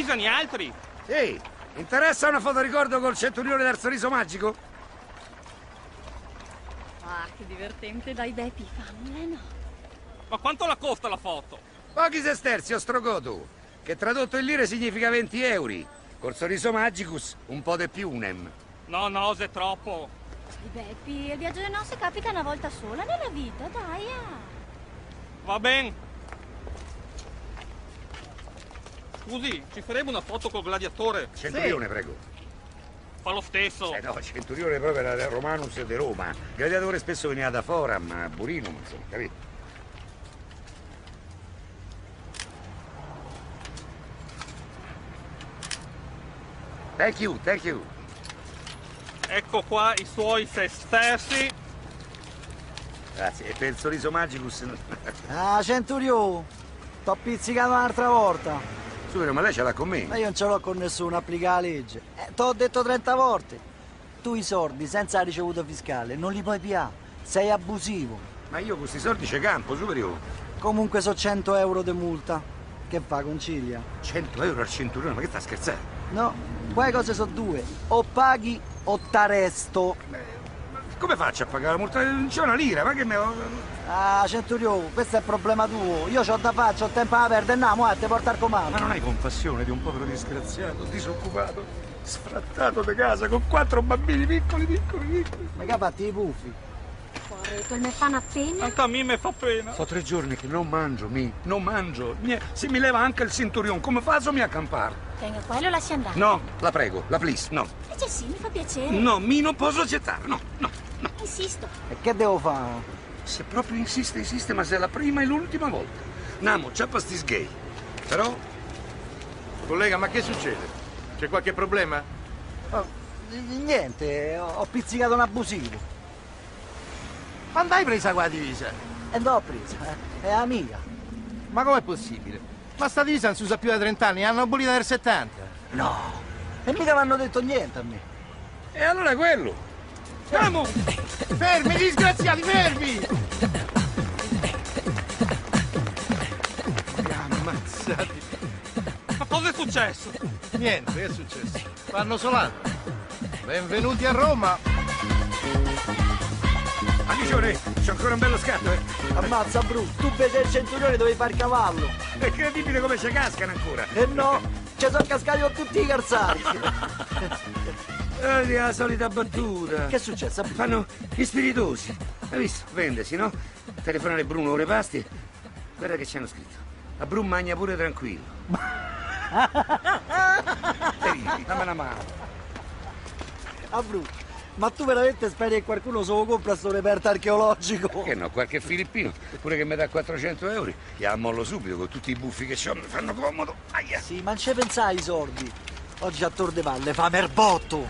avvisano gli altri. Sì, interessa una fotoricordo col centurione del sorriso magico? Ah, che divertente, dai Beppi, fammela no. Ma quanto la costa la foto? Pochi sesterzi, ostrogoto, che tradotto in lire significa 20 euro. Col sorriso magicus un po' di più unem. No, se è troppo. Dai Beppi, il viaggio di nozze capita una volta sola nella vita, dai. Va bene. Scusi, ci farebbe una foto col gladiatore? Centurione, sì. Prego. Fa lo stesso. No, centurione proprio era del Romanus di Roma. Gladiatore spesso veniva da Forum, Burinum, insomma, capito? Thank you. Ecco qua i suoi sesterzi. Grazie, e per il sorriso magicus... Ah, centurione, t'ho pizzicato un'altra volta. Subito, ma lei ce l'ha con me? Ma io non ce l'ho con nessuno, applica la legge. T'ho detto 30 volte. Tu i soldi, senza la ricevuta fiscale, non li puoi piare. Sei abusivo. Ma io con questi soldi c'è campo, superiore. Comunque so 100 euro di multa. Che fa, concilia? 100 euro al centurione, ma che sta scherzando? No, poi cose so due. O paghi o t'arresto. Come faccio a pagare la multa? Non c'è una lira, ma che me... Ah, centurione, questo è problema tuo. Io c'ho da fare, c'ho tempo da perdere, andiamo, a te porta al comando. Ma non hai compassione di un povero disgraziato, disoccupato, sfrattato di casa, con 4 bambini piccoli. Ma che fatti i puffi? Corretto, me fanno appena. Anche a me mi fa pena. Fa 3 giorni che non mangio. Se mi leva anche il cinturion, come faccio a campare? Tenga, quello lasci andare. No, la prego, la please, no. Invece sì, mi fa piacere. No, mi non posso accettare, no. Insisto. E che devo fare? Se proprio insiste, ma se è la prima e l'ultima volta. Namo, ciappa sti sgay. Però... Collega, ma che succede? C'è qualche problema? Oh, niente, ho pizzicato un abusivo. Quando hai presa qua la divisa? E l'ho presa, è amica. Ma com'è possibile? Ma sta divisa non si usa più da 30 anni, l'hanno abolita nel 70. No, e mica mi hanno detto niente a me. E allora è quello. Andiamo! Fermi, disgraziati, fermi! Ammazzati. Ma cosa è successo? Niente, che è successo? Fanno solano. Benvenuti a Roma. Amicione, c'ho ancora un bello scatto, eh? Ammazza, Bru, tu vedi il centurione dovevi far cavallo. È incredibile come ci cascano ancora. E no, ci sono cascati con tutti i calzati. La solita battuta. Che è successo? Fanno gli spiritosi. Hai visto? Vendesi, no? Telefonare Bruno ore pasti. Guarda che ci hanno scritto. A Bruno magna pure tranquillo. Dammi una mano. Ah, Bru, ma tu veramente speri che qualcuno se lo compra sto reperto archeologico? Che no, qualche filippino, pure che mi dà 400 euro, gli ammollo subito con tutti i buffi che c'ho, mi fanno comodo. Aia. Sì, ma non ci pensai ai soldi. Oggi a Tor de Valle fa merbotto.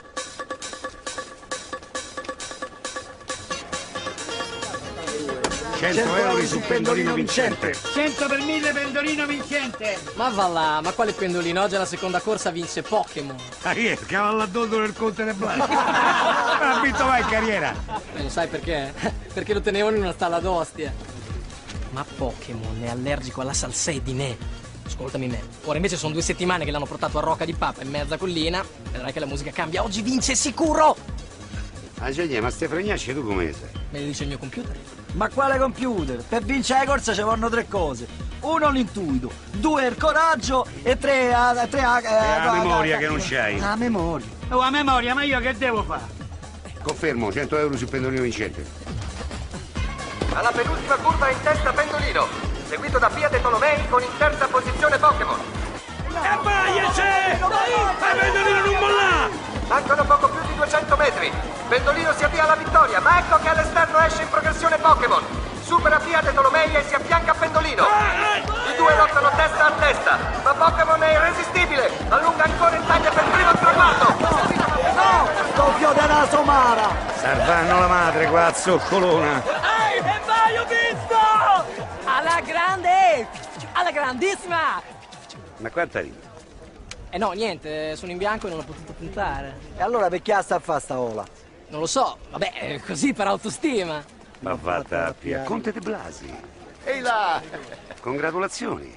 100 euro su pendolino vincente. 100 per 1000 pendolino vincente. Ma va là, ma quale pendolino? Oggi alla seconda corsa vince Pokémon. Ah, chi è? Il cavallo a dodo del conte del Blanco. Ha vinto mai in carriera. Lo sai perché? Perché lo tenevano in una stalla d'ostie. Ma Pokémon è allergico alla salsedine. Ascoltami me. Ora invece sono 2 settimane che l'hanno portato a Rocca di Papa in mezza collina. Vedrai che la musica cambia. Oggi vince sicuro! Ah, Genie, ma ste fregnacce tu come sei? Me lo dice il mio computer. Ma quale computer? Per vincere la corsa ci vanno 3 cose. 1 l'intuito, 2 il coraggio e 3 la memoria che non c'hai. La memoria. Oh, a memoria, ma io che devo fare? Confermo, 100 euro su pendolino vincente. Alla penultima curva in testa Pendolino, seguito da Pia De Tolomei con in terza posizione Pokémon. E vai, c'è! Pendolino non molla! Mancano poco più di 200 metri. Pendolino si avvia alla vittoria, ma ecco che all'esterno esce in progressione Pokémon. Supera Pia De Tolomei e si affianca a Pendolino. I due lottano testa a testa, ma Pokémon è irresistibile. Allunga ancora in taglia per primo il traguardo. No! Doppio della Somara! Salvanno la madre qua, zoccolona. Ehi, e vai, ho visto! Alla grande! Alla grandissima! Ma quanto hai vinto? Eh no, niente, sono in bianco e non ho potuto puntare. E allora perché sta a fa sta ola? Non lo so, vabbè, così per autostima. Ma vatta Pia, Conte de Blasi. Ehi là! Congratulazioni.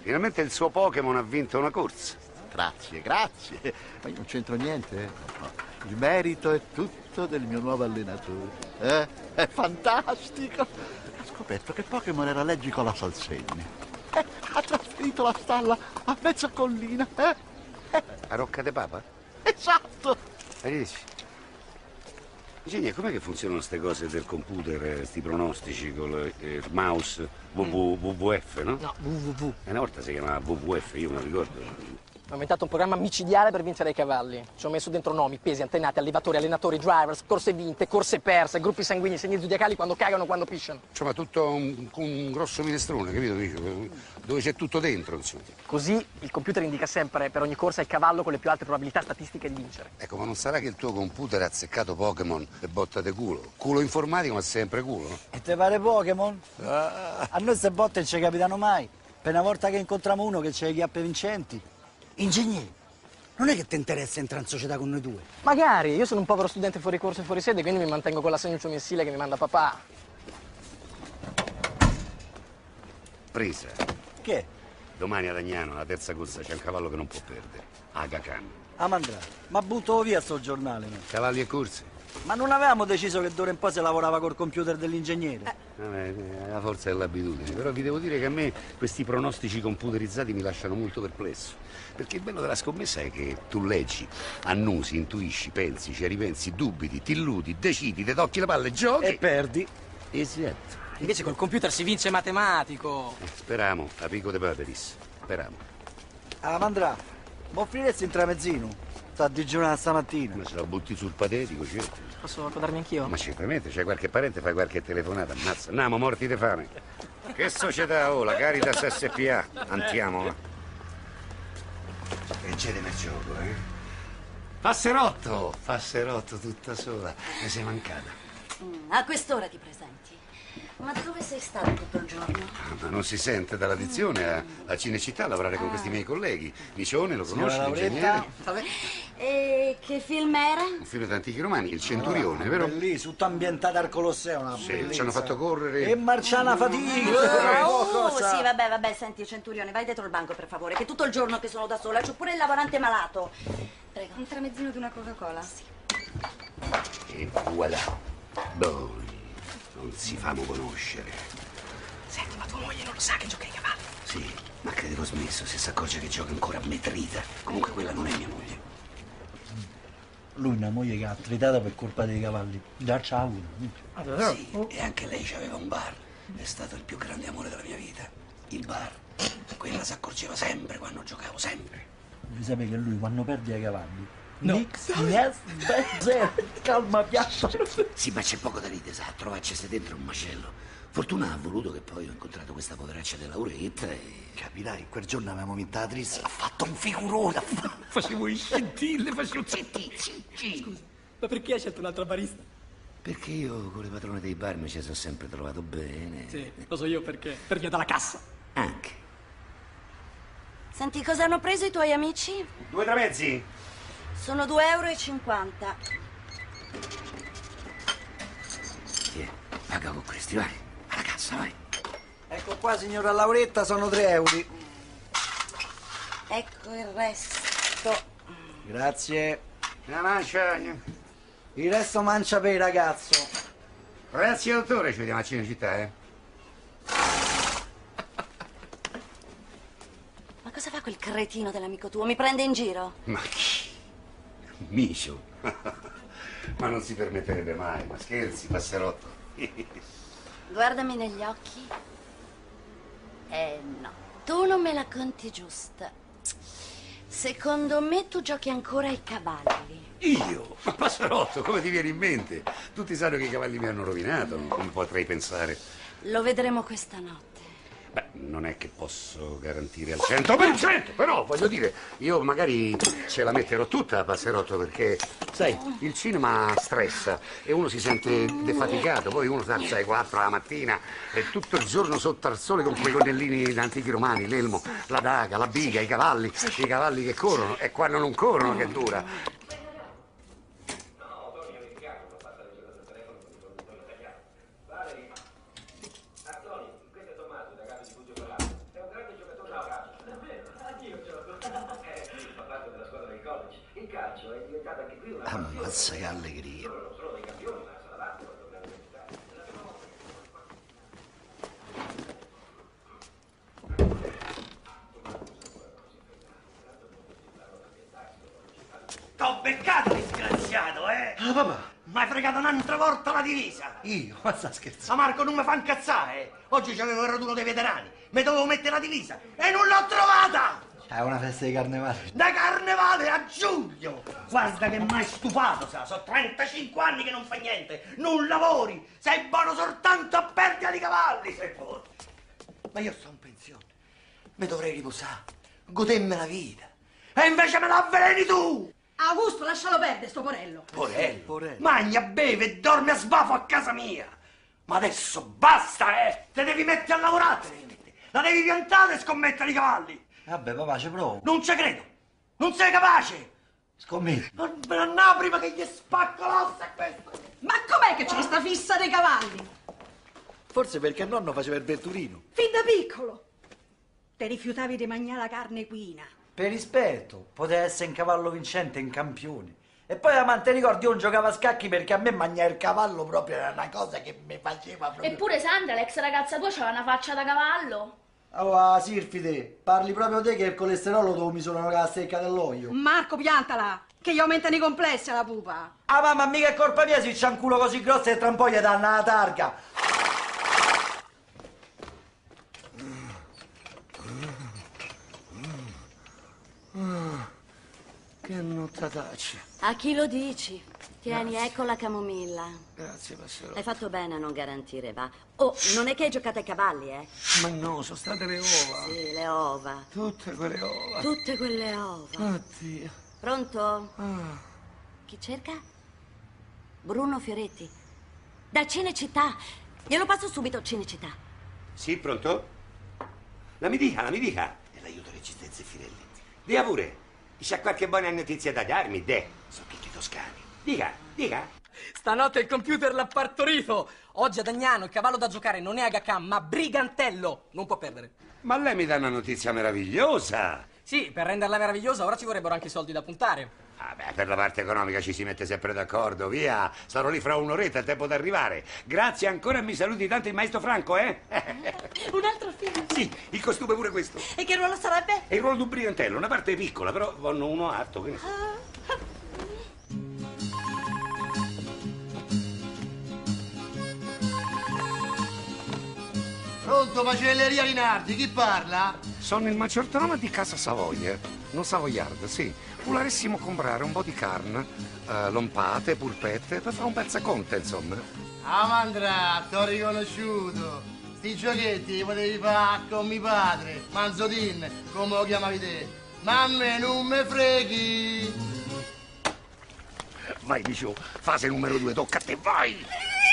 Finalmente il suo Pokémon ha vinto una corsa. Grazie, grazie. Ma io non c'entro niente. No. Il merito è tutto del mio nuovo allenatore. È fantastico. Ha scoperto che Pokémon era allergico alla salsedine. Ha trasferito la stalla a mezza collina. A Rocca de Papa? Esatto. Arrivederci. Ingegner, com'è che funzionano queste cose del computer, sti pronostici con il mouse WWF, no? No, www. Una volta si chiamava WWF, io me lo ricordo. Ho inventato un programma micidiale per vincere i cavalli. Ci ho messo dentro nomi, pesi, antenati, allevatori, allenatori, drivers, corse vinte, corse perse, gruppi sanguigni, segni zodiacali, quando cagano, quando pisciano. Insomma, tutto un grosso minestrone, capito? Dove c'è tutto dentro, insomma. Così il computer indica sempre per ogni corsa il cavallo con le più alte probabilità statistiche di vincere. Ecco, ma non sarà che il tuo computer ha azzeccato Pokémon e botta de culo? Culo informatico, ma sempre culo, no? E te pare Pokémon? A noi ste botte non ci capitano mai. Per una volta che incontriamo uno che c'è le chiappe vincenti. Ingegnere, non è che ti interessa entrare in società con noi due? Magari, io sono un povero studente fuori corso e fuori sede, quindi mi mantengo con l'assegno mensile che mi manda papà. Presa. Che? Domani ad Agnano, alla terza corsa, c'è un cavallo che non può perdere. Aga Khan. Amandrà, ma butto via sto giornale. No? Cavalli e corse. Ma non avevamo deciso che d'ora in poi si lavorava col computer dell'ingegnere? Vabbè, la forza dell'abitudine. Però vi devo dire che a me questi pronostici computerizzati mi lasciano molto perplesso. Perché il bello della scommessa è che tu leggi, annusi, intuisci, pensi, ci ripensi, dubiti, ti illudi, decidi, ti tocchi la palla e giochi. E perdi. Esatto. Invece col computer si vince matematico. Speriamo, a pico de paperis. Speriamo. Amandrà, mi offriresti un tramezzino? Sta a digiunare stamattina. Ma se la butti sul patetico, certo. Posso codarmi anch'io? Ma certamente, c'è qualche parente, fai qualche telefonata, ammazza. Andiamo, morti di fame. Che società, oh, la Caritas SPA. Andiamo, va. Leggete il gioco, eh? Passerotto tutta sola. Mi sei mancata. A quest'ora ti presenti. Ma dove sei stato tutto il giorno? Ma non si sente dalla dizione a Cinecittà a lavorare con questi miei colleghi. Nicione, lo conosci, l'ingegnere? E che film era? Un film di antichi romani, Il Centurione, vero? Bellissimo, tutto ambientato al Colosseo. Una Sì, bellezza. ci hanno fatto correre. E marciana fatica. Sì, vabbè, senti, Centurione, vai dietro il banco, per favore, che tutto il giorno che sono da sola, c'ho pure il lavorante malato. Prego. Un tramezzino di una Coca-Cola? Sì. E voilà. Boh, non si famo conoscere. Senti, ma tua moglie non lo sa che gioca ai cavalli? Sì, ma credo l'ho smesso, se si accorge che gioca ancora a metrita. Comunque quella non è mia moglie. Lui una moglie che ha tritata per colpa dei cavalli. Già c'ha una. Sì, e anche lei aveva un bar. È stato il più grande amore della mia vita. Il bar. Quella si accorgeva sempre quando giocavo, sempre. Devi sapere che lui quando perde ai cavalli. No. Nix, yes, zero. Calma, piatto. Sì, ma c'è poco da ridere, sa, trovarci dentro un macello. Fortuna ha voluto che poi ho incontrato questa poveraccia della Lauretta e... Capirai, quel giorno avevamo vinto la tris, ha fatto un figurone. Facevo i scintille, facevo zitti. Scusa, ma perché hai scelto un'altra barista? Perché io con le padrone dei bar mi ci sono sempre trovato bene. Sì, lo so io perché. Per via dalla cassa. Anche. Senti, cosa hanno preso i tuoi amici? 2 tramezzi? Sono 2,50 €. Tiè, paga con questi, vai. Alla cassa, vai. Ecco qua, signora Lauretta, sono 3 euro. Ecco il resto. Grazie. La mancia. Il resto mancia per il ragazzo. Grazie, dottore, ci vediamo a Cinecittà, eh. Ma cosa fa quel cretino dell'amico tuo? Mi prende in giro? Ma chi? Micio. Ma non si permetterebbe mai, ma scherzi, passerotto. Guardami negli occhi. No, tu non me la conti giusta. Secondo me tu giochi ancora ai cavalli. Io? Ma passerotto, come ti viene in mente? Tutti sanno che i cavalli mi hanno rovinato, non potrei pensare. Lo vedremo questa notte. Beh, non è che posso garantire al 100%, però voglio dire, io magari ce la metterò tutta, passerotto, perché, sai, il cinema stressa e uno si sente defaticato, poi uno sta alle 4 la mattina e tutto il giorno sotto al sole con quei gonnellini antichi romani, l'elmo, la daga, la biga, i cavalli che corrono e quando non corrono che dura. Ammazza che allegria. T'ho beccato, disgraziato, eh? Ah, papà. Mi hai fregato un'altra volta la divisa. Io? Ma sta scherzando? Ma Marco, non mi fa incazzare, eh? Oggi c'avevo il raduno dei veterani. Mi dovevo mettere la divisa e non l'ho trovata! È una festa di carnevale. Da carnevale a giugno! Guarda che mai stufato, sa. Sono 35 anni che non fai niente. Non lavori. Sei buono soltanto a perdita di cavalli, sei buono. Ma io sto in pensione. Mi dovrei riposare. Godermi la vita. E invece me la avveleni tu! Augusto, lascialo perdere, sto porello. Porello. Magna, beve e dorme a sbafo a casa mia. Ma adesso basta, eh! Te devi mettere a lavorare, te devi mettere. La devi piantare e scommettere i cavalli. Vabbè, papà, ci provo. Non ci credo. Non sei capace. Scommetto. Non me ne andavo prima che gli spacco l'ossa a questo. Ma com'è che c'è sta fissa dei cavalli? Forse perché nonno faceva il vetturino. Fin da piccolo. Te rifiutavi di mangiare la carne equina. Per rispetto, poteva essere un cavallo vincente in campione. E poi amante ricordi, io non giocavo a scacchi perché a me mangiare il cavallo proprio era una cosa che mi faceva proprio... Eppure Sandra, l'ex ragazza tua, c'aveva una faccia da cavallo. Oh, Sirfide, parli proprio te che il colesterolo dove mi sono la stecca dell'olio. Marco, piantala, che gli aumentano i complessi alla pupa. Ah, mamma, mica è colpa mia se c'ha un culo così grosso e tra un po' gli danno la targa. Che nottataccia. A chi lo dici? Tieni, ecco la camomilla. Grazie, Passero. Hai fatto bene a non garantire, va. Oh, non è che hai giocato ai cavalli, eh? Ma no, sono state le ova. Sì, le ova. Tutte quelle ova. Tutte quelle ova. Oddio. Pronto? Ah. Chi cerca? Bruno Fioretti. Da Cinecittà. Glielo passo subito, Cinecittà. Sì, pronto? La mi dica. E l'aiuto Resistenza e Firelli. Dia pure. C'è qualche buona notizia da darmi, de? Sono tutti toscani. Dica. Stanotte il computer l'ha partorito. Oggi ad Agnano il cavallo da giocare non è Agacam, ma Brigantello. Non può perdere. Ma lei mi dà una notizia meravigliosa. Sì, per renderla meravigliosa ora ci vorrebbero anche i soldi da puntare. Vabbè, per la parte economica ci si mette sempre d'accordo, via. Sarò lì fra un'oretta, è tempo di arrivare. Grazie ancora e mi saluti tanto il maestro Franco, eh? Un altro film? Sì, il costume pure questo. E che ruolo sarebbe? È il ruolo di un brigantello, una parte piccola, però vanno uno alto, che ne so. Pronto, macelleria Rinaldi, chi parla? Sono il maggiordomo di Casa Savoia, non Savoiarda, sì. Voleressimo comprare un po' di carne, lompate, polpette, per fare un pezzaconte, insomma. Amandra, t'ho riconosciuto. Sti giochetti li potevi fare con mio padre, Manzotin, come lo chiamavi te. Ma a me non me freghi. Vai, dicevo, fase numero 2, tocca a te, vai!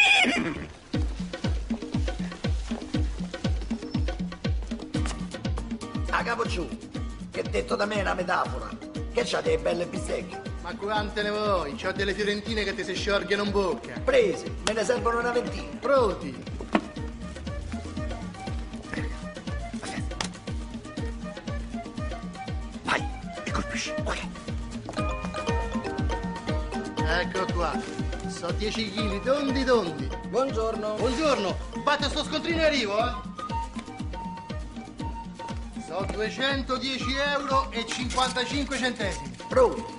A capo giù, che detto da me è una metafora. Che c'ha delle belle bistecche? Ma quante ne vuoi? C'ho delle fiorentine che ti si sciorgano in bocca. Prese, me ne servono una ventina. Pronti? Vai, e colpisci, ok. Ecco qua. So 10 kg, tondi. Buongiorno. Buongiorno. Batte sto scontrino e arrivo, eh. So 210 euro e 55 centesimi. Pronto?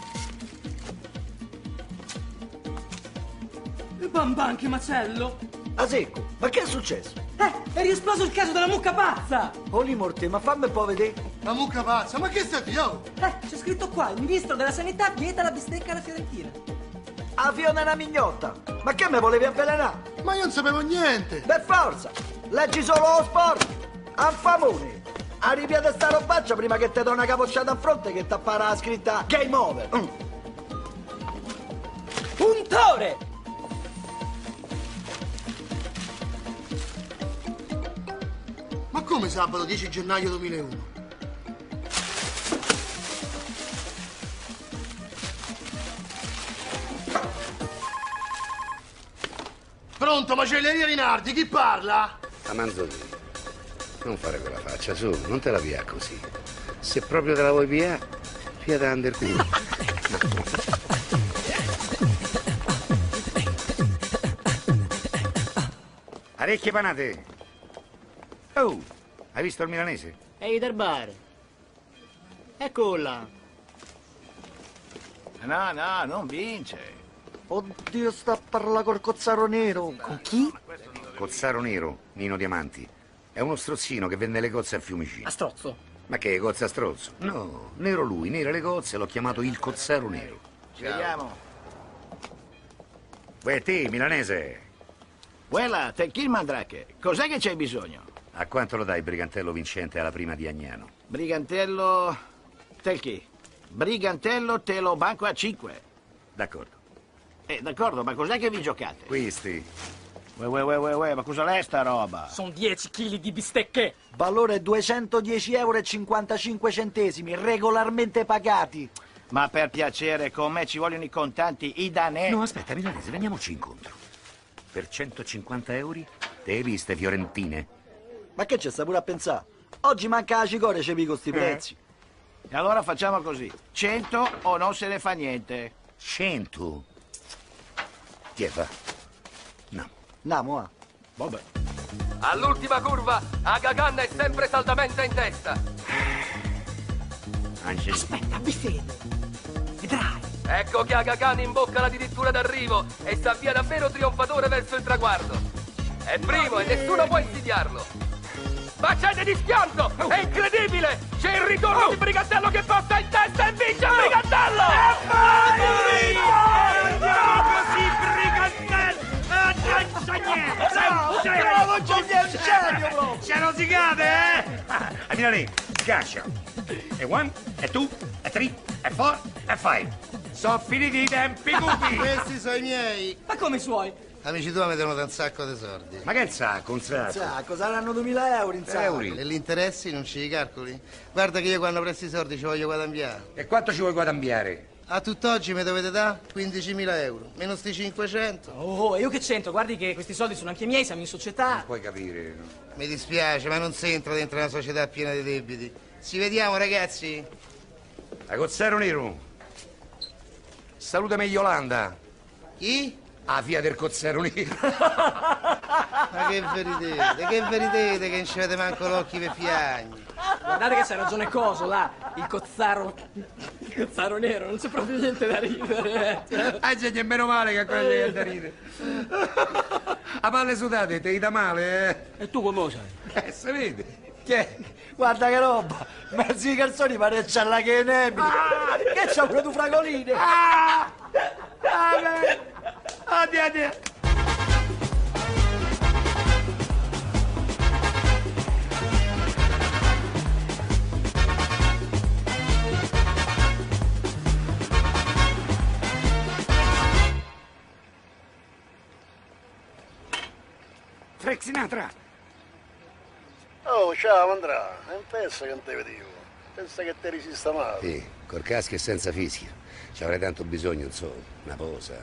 Bamban, che macello! A secco, ma che è successo? È riesploso il caso della mucca pazza! Oli morte, ma fammi un po' vedere. La mucca pazza, ma che stai io? C'è scritto qua, il ministro della sanità vieta la bistecca alla fiorentina. A Fiona è una mignotta. Ma che me volevi avvelenare? Ma io non sapevo niente. Per forza, leggi solo lo sport. Anfamone. Arriviate a sta robaccia prima che ti do una capocciata a fronte che t'appara la scritta Game Over. Puntore! Ma come sabato 10 gennaio 2001? Pronto, macelleria Rinaldi, chi parla? Amanzoni, non fare quella faccia, su, non te la via così. Se proprio te la vuoi via, via da under culo. Parecchie panate. Oh, hai visto il milanese? Ehi, del bar. Eccola. No, no, non vince. Oddio, sta a parlare col cozzaro nero. Con chi? Cozzaro Nero, Nino Diamanti. È uno strozzino che vende le cozze a Fiumicino. A strozzo. Ma che, cozze a strozzo? No, nero lui, nere le cozze, l'ho chiamato il Cozzaro Nero. Ci vediamo. Uè, te, milanese, Quella, te chi mandrache? Cos'è che c'hai bisogno? a quanto lo dai brigantello vincente alla prima di Agnano? Brigantello... Te chi? Brigantello te lo banco a 5. D'accordo. D'accordo, ma cos'è che vi giocate? Questi. Ma cosa è sta roba? Sono 10 kg di bistecche. Valore 210,55 euro, regolarmente pagati. Ma per piacere, con me ci vogliono i contanti, i danè. No, aspetta, milanese, veniamoci incontro. Per 150 euro, te hai viste fiorentine? Ma che c'è sta pure a pensare? Oggi manca la cicoria, c'è con sti prezzi. E allora facciamo così. 100 o non se ne fa niente. 100? Chi è fa? No. Andiamo, ah. Vabbè. All'ultima curva, Agagan è sempre saldamente in testa. Angeli. Aspetta, abbi fede. Vedrai. Ecco che Agagan imbocca la dirittura d'arrivo e si avvia davvero trionfatore verso il traguardo. È primo e nessuno può insidiarlo. Ma c'è di schianto! È incredibile! C'è il ritorno di Brigantello che passa in testa e vince Brigantello! Così, Brigantello! Non c'è niente! C'è rosicate, eh? A milanese, schiaccia. E 1, e 2, e 3, e 4, e 5. Sono finiti i tempi cupi! Questi sono i miei. Ma come i suoi? Amici tuoi mi danno un sacco di soldi. Ma che il sacco, un sacco? Sacco, saranno 2000 euro in sacco. Euro. E gli interessi non ci calcoli? Guarda che io quando presto i soldi ci voglio guadagnare. E quanto ci vuoi guadagnare? A tutt'oggi mi dovete dare 15.000 euro. Meno sti 500. Oh, e io che c'entro? Guardi che questi soldi sono anche miei, siamo in società. Puoi capire. Mi dispiace, ma non si entra dentro una società piena di debiti. Ci vediamo, ragazzi. A Cozzaro Nero. Salutami Yolanda. Chi? A via del Cozzaro Nero. Ma che veritete che non ci avete manco l'occhio per piagni. Guardate che c'è ragione Coso, là, il cozzaro nero, non c'è proprio niente da ridere. Ah, c'è meno male che ancora c'è da ridere. A palle sudate, te dà male, E tu come lo sai? si vede. Che? Guarda che roba! Mezzi calzoni pare c'è la che Emily! Che c'ha pure tu fragoline! Addio. Frank Sinatra. Oh, ciao Andrea, non pensa che non te vedevo, pensa che te resista male. Sì, col casco e senza fischio. Ci avrei tanto bisogno, insomma, una posa.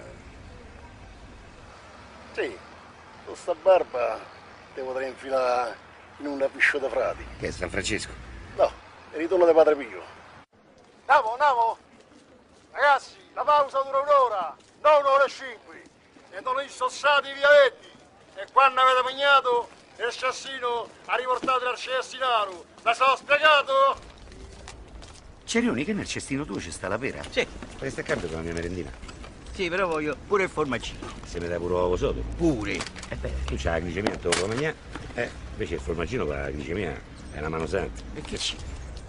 Sì, con sta barba te potrei infilare in una pisciata frati. Che è San Francesco? No, il ritorno di Padre Pio. Andiamo! Ragazzi, la pausa dura un'ora, non un'ora e 5. E non insossate i viavetti. E quando avete bagnato, il assassino ha riportato il cestinato. La so spiegato? Cerioni, che nel cestino tuo c'è sta la pera? Sì. Presta a cambio con la mia merendina. Sì, però voglio pure il formaggino. Se mi dai pure l'uovo sodo. Pure. Tu c'hai la glicemia, te lo puoi mangiare. Invece il formaggino con la glicemia è una mano santa. E che c'è?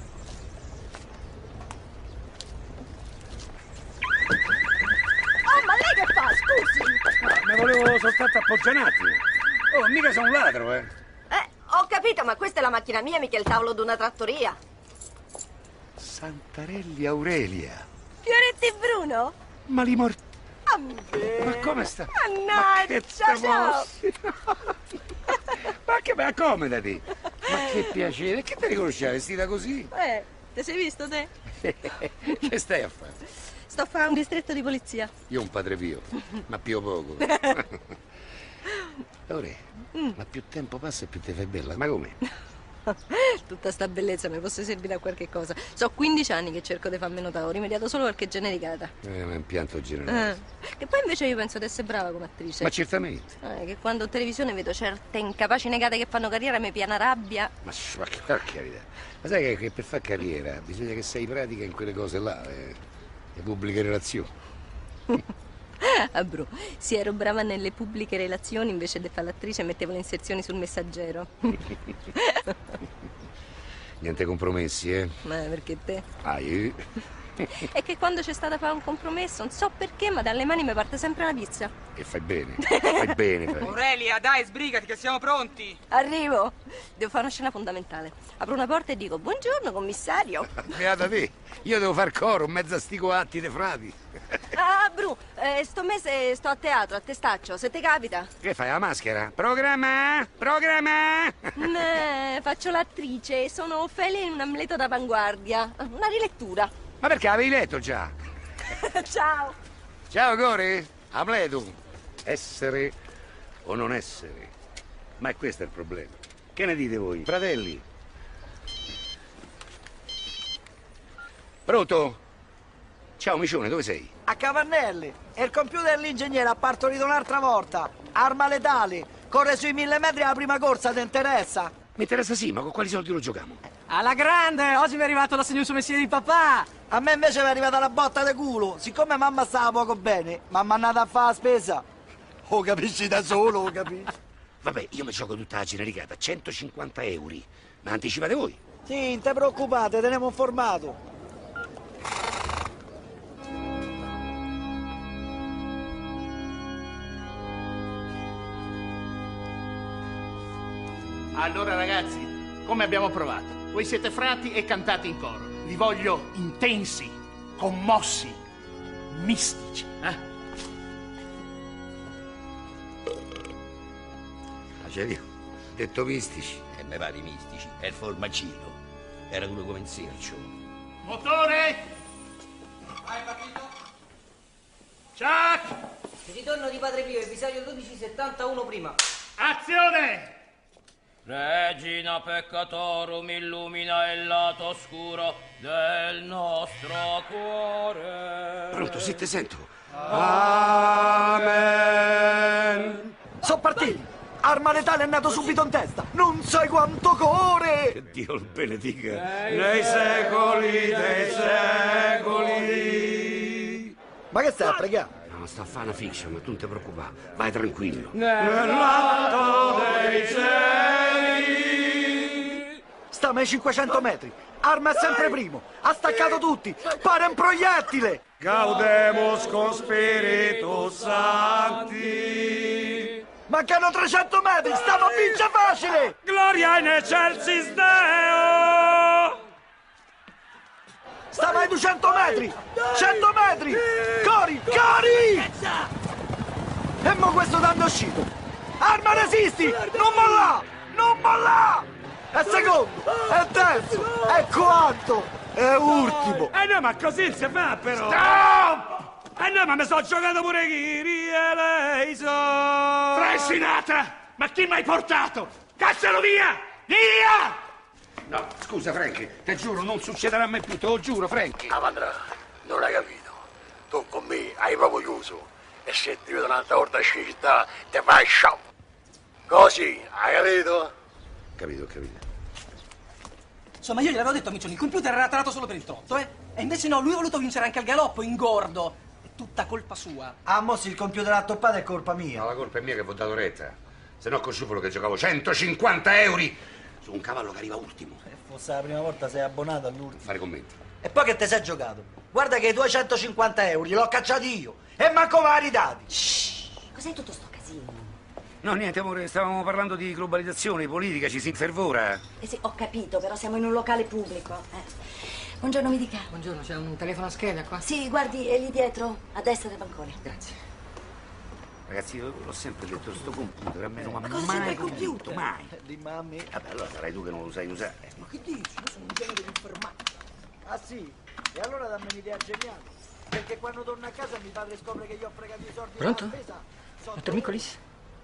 Oh, ma lei che fa? Scusi! Ma volevo soltanto appoggiare un attimo. Oh, mica sono un ladro, Ho capito, ma questa è la macchina mia, mica il tavolo di una trattoria. Santarelli Aurelia. Fioretti Bruno? Ma li morti. Vabbè. Ma come sta? Mannaggia, ciao! Ma accomodati. Ma che piacere. Che ti riconoscevi vestita così? Ti sei visto te? Che stai a fare? Sto a fare un distretto di polizia. Io un Padre Pio, ma pio poco. Ore, ma più tempo passa e più ti fai bella. Ma come? Tutta sta bellezza mi fosse servita a qualche cosa. So 15 anni che cerco di farmi notare, ho rimediato solo qualche genericata. Un impianto generale. Che poi invece io penso di essere brava come attrice. Ma certamente. Che quando in televisione vedo certe incapaci negate che fanno carriera mi piena rabbia. Ma per carità. Ma sai che per fare carriera bisogna che sei pratica in quelle cose là, le pubbliche relazioni. Ah, bro, se ero brava nelle pubbliche relazioni invece di fare l'attrice mettevo le inserzioni sul Messaggero. Niente compromessi, eh? Ma perché te? È che quando c'è stata fare un compromesso, non so perché, ma dalle mani mi parte sempre una pizza. E fai bene, fai bene. Aurelia, dai, sbrigati che siamo pronti. Arrivo. Devo fare una scena fondamentale. Apro una porta e dico, buongiorno commissario. Beata te, io devo far coro, in mezzo a sti coatti dei frati. Ah, Bru, sto mese sto a teatro, a Testaccio, se ti capita. Che fai, la maschera? Programma? Faccio l'attrice, sono Ofelia in un Amleto d'avanguardia. Una rilettura. Ma perché avevi letto già? Ciao. Ciao, Core. Amleto. Essere o non essere? Ma è questo il problema. Che ne dite voi, fratelli? Pronto? Ciao, Micione, dove sei? A Cavannelli. E il computer dell'ingegnere ha partorito un'altra volta. Arma letale. Corre sui 1000 metri alla prima corsa, ti interessa? Mi interessa sì, ma con quali soldi lo giochiamo? Alla grande! Oggi mi è arrivato l'assegno su mestiere di papà! A me invece mi è arrivata la botta di culo. Siccome mamma stava poco bene, mamma è andata a fare la spesa. Oh, capisci da solo, capisci? Vabbè, io mi gioco tutta la genericata, 150 euro. Ma anticipate voi? Sì, non ti preoccupate, teniamo informato. Allora ragazzi, come abbiamo provato? Voi siete frati e cantate in coro. Vi voglio intensi, commossi, mistici. Io, detto mistici. E me pare mistici, è il formaggino. Era quello come in Sergio. Motore! Hai capito? Chuck! Ritorno di Padre Pio, episodio 1271 prima. Azione! Regina peccatorum, illumina il lato oscuro del nostro cuore. Pronto, sì, te sento. Amen. Sono partiti. Arma letale è nato subito in testa. Non sai quanto core. Che Dio il benedica. Nei secoli dei secoli. Ma che stai a pregare? No, sta a fare una fiction, ma tu non ti preoccupare. Vai tranquillo. Nell'alto dei cieli. Stiamo ai 500 metri. Arma è sempre primo. Ha staccato tutti. Pare un proiettile. Gaudemus con Spiritus Sancti. Mancano 300 metri. Stiamo a vincere facile. Gloria in excelsis Deo. Stiamo ai 200 metri. 100 metri. Cori, cori. E mo questo tanto è uscito. Arma resisti. Non molla. Non molla. È secondo. È terzo. È quarto. È ultimo. No, ma così si fa però. Stop! No, ma mi sto giocando pure chi Rieleiso. Frank ma chi mi hai portato? Caccialo via! Via! No, scusa, Frank, ti giuro, non succederà mai più, te lo giuro, Frank. Avandrà, non hai capito. Tu con me hai proprio chiuso. E se ti vedo un'altra volta in città, ti fai sciò. Così, hai capito? Capito, ho capito. Insomma, io gliel'avevo detto, Miccioni, il computer era tarato solo per il trotto, E invece no, lui ha voluto vincere anche al galoppo, ingordo. È tutta colpa sua. Ah, mo se il computer ha toppato è colpa mia. No, la colpa è mia che vi ho dato retta. Se no con Sciupolo che giocavo 150 euro su un cavallo che arriva ultimo. Se fosse la prima volta sei abbonato all'ultimo. Fare commenti. E poi che te sei giocato? Guarda che i 250 euro li ho cacciati io. E manco me li dati. Cos'è tutto sto casino? No, niente, amore, stavamo parlando di globalizzazione, politica, ci si infervora. Eh sì, ho capito, però siamo in un locale pubblico. Buongiorno, mi dica. Buongiorno, c'è un telefono a scheda qua? Sì, guardi, è lì dietro, a destra del bancone. Grazie. Ragazzi, io l'ho sempre detto, sto computer a me non Ma ha cosa mai sempre il convinto, computer? mai. Di mammi. Vabbè, allora sarai tu che non lo sai usare. Ma che dici? Io sono un genio dell'informatica. Ah sì? E allora dammi un'idea geniale. Perché quando torno a casa mio padre scopre che io ho fregato i soldi Pronto? della spesa. Dottor Micolis?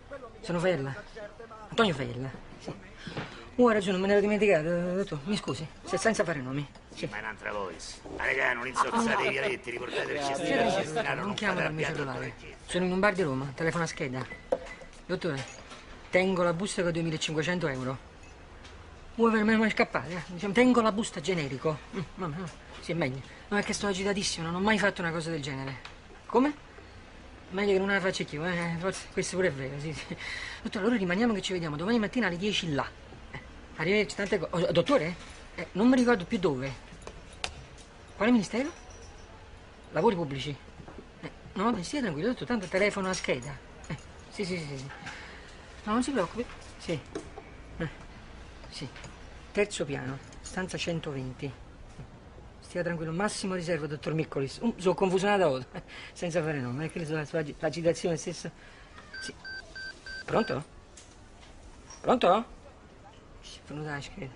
Sono Faella. Antonio Faella. Sì. Ha ragione, me ne ero dimenticato, dottor. Mi scusi, se senza fare nomi. Sì, ma è un'altra voice. Ma raga, non insozzate i vialetti, riportateci a non chiamo dal mio cellulare. Sono in un bar di Roma, telefono a scheda. Dottore, tengo la busta con 2.500 euro. Vuoi verme mai scappare? Diciamo, tengo la busta generico. No, sì, è meglio. No, è che sto agitatissimo, non ho mai fatto una cosa del genere. Come? Meglio che non la faccia più, forse questo pure è vero, sì. Dottore, allora rimaniamo che ci vediamo domani mattina alle 10 là. Arrivederci, tante cose. Dottore? Non mi ricordo più dove. Quale ministero? Lavori pubblici. No, stia tranquillo, dottore, tanto telefono a scheda. Sì. No, non si preoccupi. Sì. Sì. Terzo piano, stanza 120. Stia tranquillo, massimo riserva, dottor Miccolis. Sono confusionato volta, senza fare nome. È che la sua agitazione stessa. Sì. Pronto? Pronto? Sì, venuta la scheda.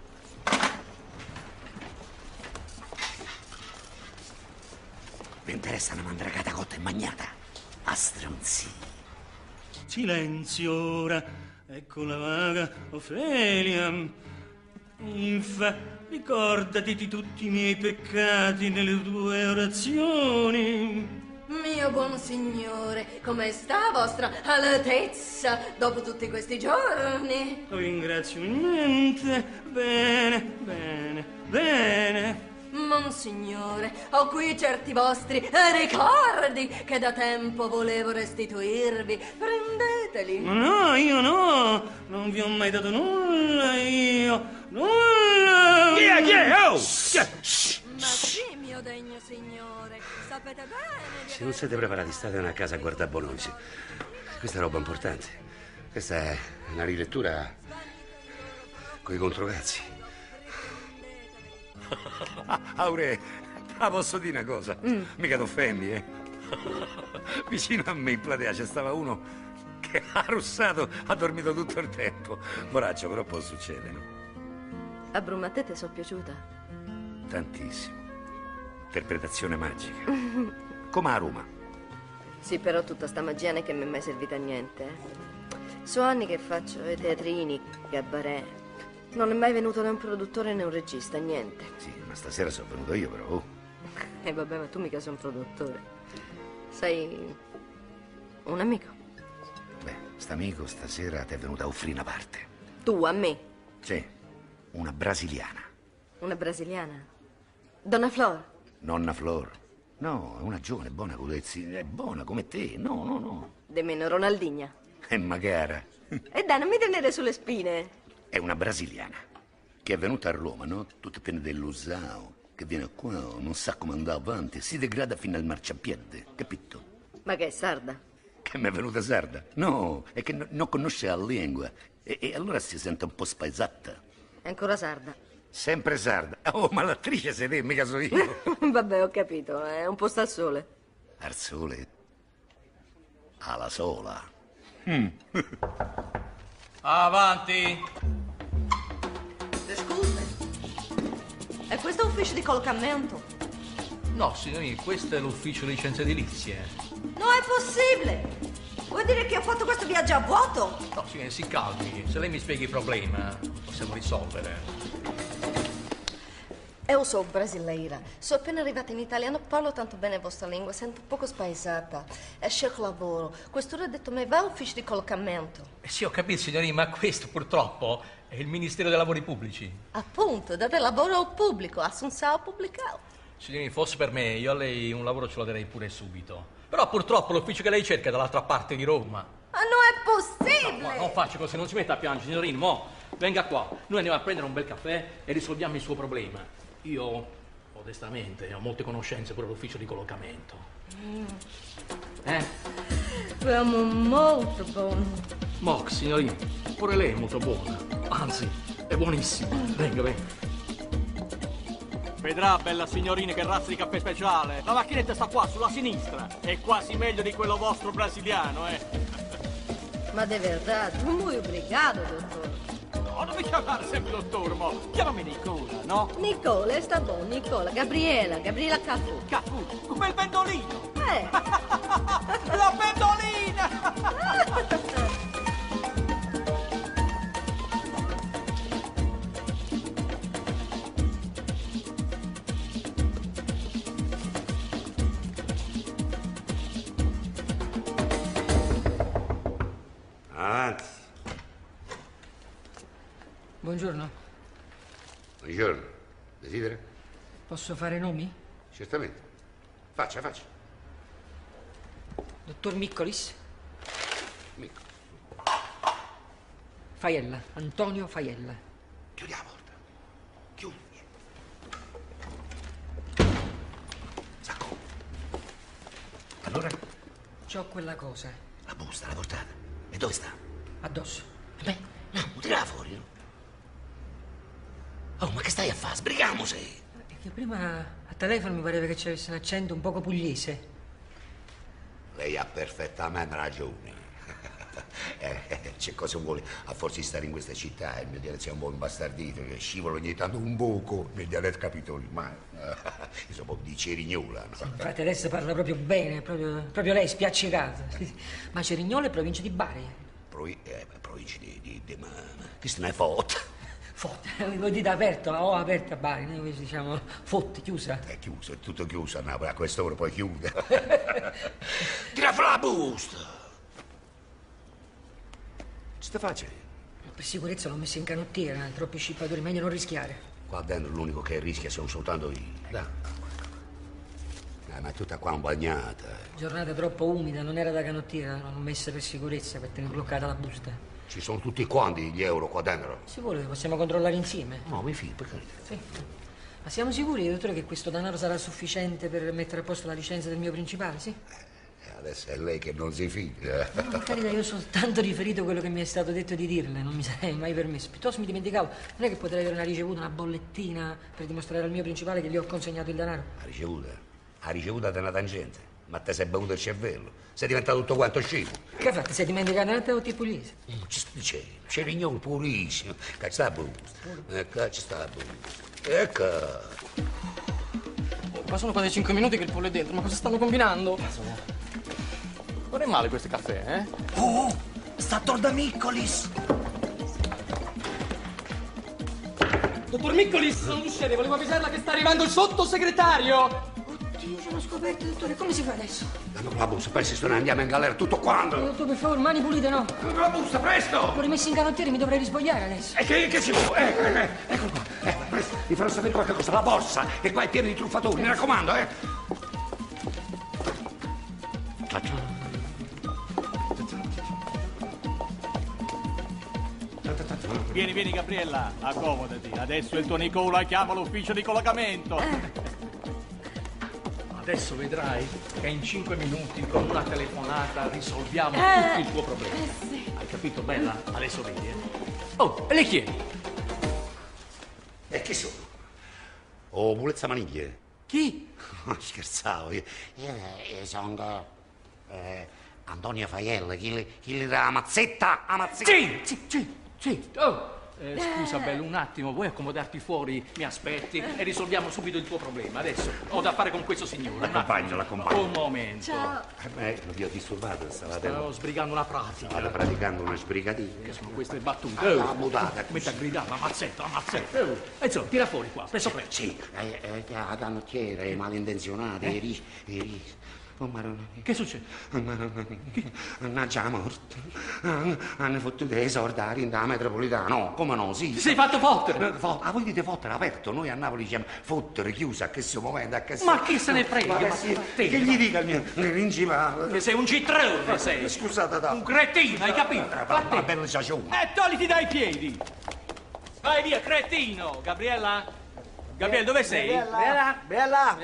Mi interessa una mandragata cotta e magnata. A stronzi. Silenzio ora, ecco la vaga Ofelia. Infa, ricordati di tutti i miei peccati nelle tue orazioni. Mio buon signore, come sta vostra altezza dopo tutti questi giorni? Lo ringrazio immense. Bene. Monsignore, ho qui certi vostri ricordi che da tempo volevo restituirvi. Prendeteli. No, io no. Non vi ho mai dato nulla, io. Nulla. Chi è? Oh! Ma sì, mio degno signore, sapete bene. Se non siete preparati, state a casa a guardare Bonoisi. Questa è roba importante. Questa è una rilettura coi controcazzi. Aure, posso dire una cosa? Mica t'offendi, eh? Vicino a me in platea c'è stava uno che ha russato, ha dormito tutto il tempo. Moraccio, però può succedere, no? A Bruma, a te ti sono piaciuta? Tantissimo. Interpretazione magica. Come a Roma. Sì, però tutta sta magia non è che mi è mai servita a niente. Sono anni che faccio i teatrini, cabaret. Non è mai venuto né un produttore né un regista, niente. Sì, ma stasera sono venuto io, però. Vabbè, ma tu mica sei un produttore. Sei un amico. Beh, st'amico stasera ti è venuto a offrire una parte. Tu, a me? Sì, una brasiliana. Una brasiliana? Donna Flor? Nonna Flor. No, è una giovane, buona Cudezzi. È buona come te. No. De meno Ronaldinha. Magara. E dai, non mi tenere sulle spine. È una brasiliana che è venuta a Roma, no? Tutta piena dell'usao, che viene qua, non sa come andare avanti, si degrada fino al marciapiede, capito? Ma che è sarda? Che mi è venuta sarda? No, è che non conosce la lingua e allora si sente un po' spaesata. È ancora sarda? Sempre sarda. Oh, ma l'attrice sei te, mica so io. Vabbè, ho capito, è un posto al sole. Al sole? Alla sola. Avanti. Scusa, è questo ufficio di collocamento? No, signori, questo è l'ufficio licenze edilizie. Non è possibile! Vuol dire che ho fatto questo viaggio a vuoto? No, signori, si calmi. Se lei mi spieghi il problema, possiamo risolvere. Io sono brasileira, sono appena arrivata in Italia, non parlo tanto bene la vostra lingua, sento un poco spaesata e cerco lavoro. Quest'ora ha detto mi va all'ufficio di collocamento. Sì, ho capito, signorina, ma questo purtroppo è il Ministero dei Lavori Pubblici. Appunto, date lavoro al pubblico, assunzione pubblico. Signorina, fosse per me, io a lei un lavoro ce lo darei pure subito. Però purtroppo l'ufficio che lei cerca è dall'altra parte di Roma. Ma non è possibile! No, non faccio così, non si metta a piangere, signorina, mo, venga qua. Noi andiamo a prendere un bel caffè e risolviamo il suo problema. Io, modestamente, ho molte conoscenze pure all'ufficio di collocamento. Siamo molto buoni. Mox, signorina, pure lei è molto buona. Anzi, è buonissima. Venga. Vedrà, bella signorina, che razza di caffè speciale. La macchinetta sta qua, sulla sinistra. È quasi meglio di quello vostro brasiliano, Ma de verdade, muy obrigado, dottore. No, non mi chiamare sempre dottore, mo. Chiamami Nicola, no? Nicola, sta buono, Nicola. Gabriela Cafu. Cafu, come il pendolino. La pendolina! avanti. Buongiorno. Buongiorno. Desidera? Posso fare nomi? Certamente. Faccia. Dottor Miccolis? Micco. Faiella, Antonio Faiella. Chiudiamo la porta. Chiudi. Sacco. Allora? C'ho quella cosa. La busta, la portata. E dove sta? Addosso. Beh, no, tirala fuori, no? Oh, ma che stai a fare? Sbrigamoci! Perché prima a telefono mi pareva che c'avesse un accento un poco pugliese. Lei ha perfettamente ragione. C'è cosa vuole a forza di stare in questa città, il mio dialetto è un po' imbastardito, che scivolo ogni tanto un poco nel dialetto capitoli, ma io sono proprio di Cerignola, no? Sì, infatti adesso parla proprio bene, proprio lei, spiaccicato. Ma Cerignola è provincia di Bari. Provincia di ma che se ne è fotta? Fotte, voi dite aperto, ho aperto a Bari, noi diciamo fotte, chiusa. È chiuso, è tutto chiuso a Napoli, a quest'ora poi chiude. Tira fuori la busta! Che stai facendo? Per sicurezza l'ho messo in canottiera, troppi scippatori, meglio non rischiare. Qua dentro l'unico che rischia sono soltanto io. Dai. Ma è tutta qua bagnata. Giornata troppo umida, non era da canottiera, l'ho messa per sicurezza, per tenere bloccata la busta. Ci sono tutti quanti gli euro qua dentro? Se vuole possiamo controllare insieme. No, mi fido, per carità. Sì. Ma siamo sicuri, dottore, che questo denaro sarà sufficiente per mettere a posto la licenza del mio principale, sì? Adesso è lei che non si fida. No, per carità, io ho soltanto riferito quello che mi è stato detto di dirle, non mi sarei mai permesso. Piuttosto mi dimenticavo, non è che potrei aver ricevuto una bollettina per dimostrare al mio principale che gli ho consegnato il denaro. Ha ricevuta da una tangente. Ma te sei bevuto il cervello. Sei diventato tutto quanto scemo. Che fate? Sei dimenticato un altro o ti pugliese? C'è Rignolo purissimo. Caccia sta busta. Caccia sta busta. Ecco. Ma sono quasi 5 minuti che il pollo è dentro, ma cosa stanno combinando? Non è male questo caffè, eh? Oh, sta torda Miccolis! Dottor Miccolis, sono l'usciere, volevo avvisarla che sta arrivando il sottosegretario! Oddio, ce l'ho scoperto, dottore, come si fa adesso? Dammi la busta, pensi se ne andiamo in galera tutto quanto? Dottore, per favore, mani pulite, no? Dammi la busta, presto! L'ho rimessi in canottiere, mi dovrei rispogliare adesso. E che ci può? Eccolo qua. Presto, mi farò sapere qualche cosa. La borsa, che qua è piena di truffatori, mi raccomando, Vieni, Gabriella, accomodati. Adesso il tuo Nicola chiama l'ufficio di collocamento. Adesso vedrai che in 5 minuti con una telefonata risolviamo tutto il tuo problema. Sì. Hai capito, bella? Adesso vedi, Oh, e lei chi è? E chi sono? Oh, Pulezza Maniglie. Chi? Scherzavo, io sono Antonio Faiella, chi le dà la mazzetta? Sì. Oh, scusa, bello, un attimo, vuoi accomodarti fuori? Mi aspetti e risolviamo subito il tuo problema. Adesso ho da fare con questo signore. L'accompagno. Un momento. Ciao. Non vi ho disturbato, Stavo sbrigando una pratica. Stavo praticando una sbrigatina. Che sono queste battute? La mutata. Metti a gridare, la mazzetta. E insomma, tira fuori qua, presto. Sì, la canottiera, i malintenzionati, i risi. Oh, Maronna. Che succede? Mannaggia la morte. Hanno fottuto i sordari in da metropolitana. No, come no, sì. Ti sei fatto fottere? Voi dite fottere aperto, noi a Napoli diciamo fottere chiusa a questo momento. Ma chi se ne frega? Che gli dica il mio principale? Che sei un citrone, sei. Scusate, un cretino, hai capito? Va bene, ciacione. Togliti dai piedi. Vai via, cretino. Gabriella, dove sei? Gabriella!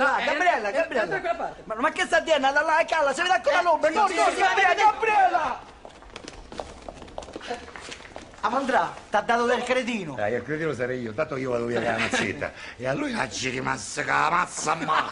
Ma che sta dicendo? Alla calla, se vede con la lobba! Gabriella! Amandrà, t'ha dato del cretino. Il cretino sarei io, tanto io vado via con la mazzetta. E a lui ci rimasta che la mazza ma.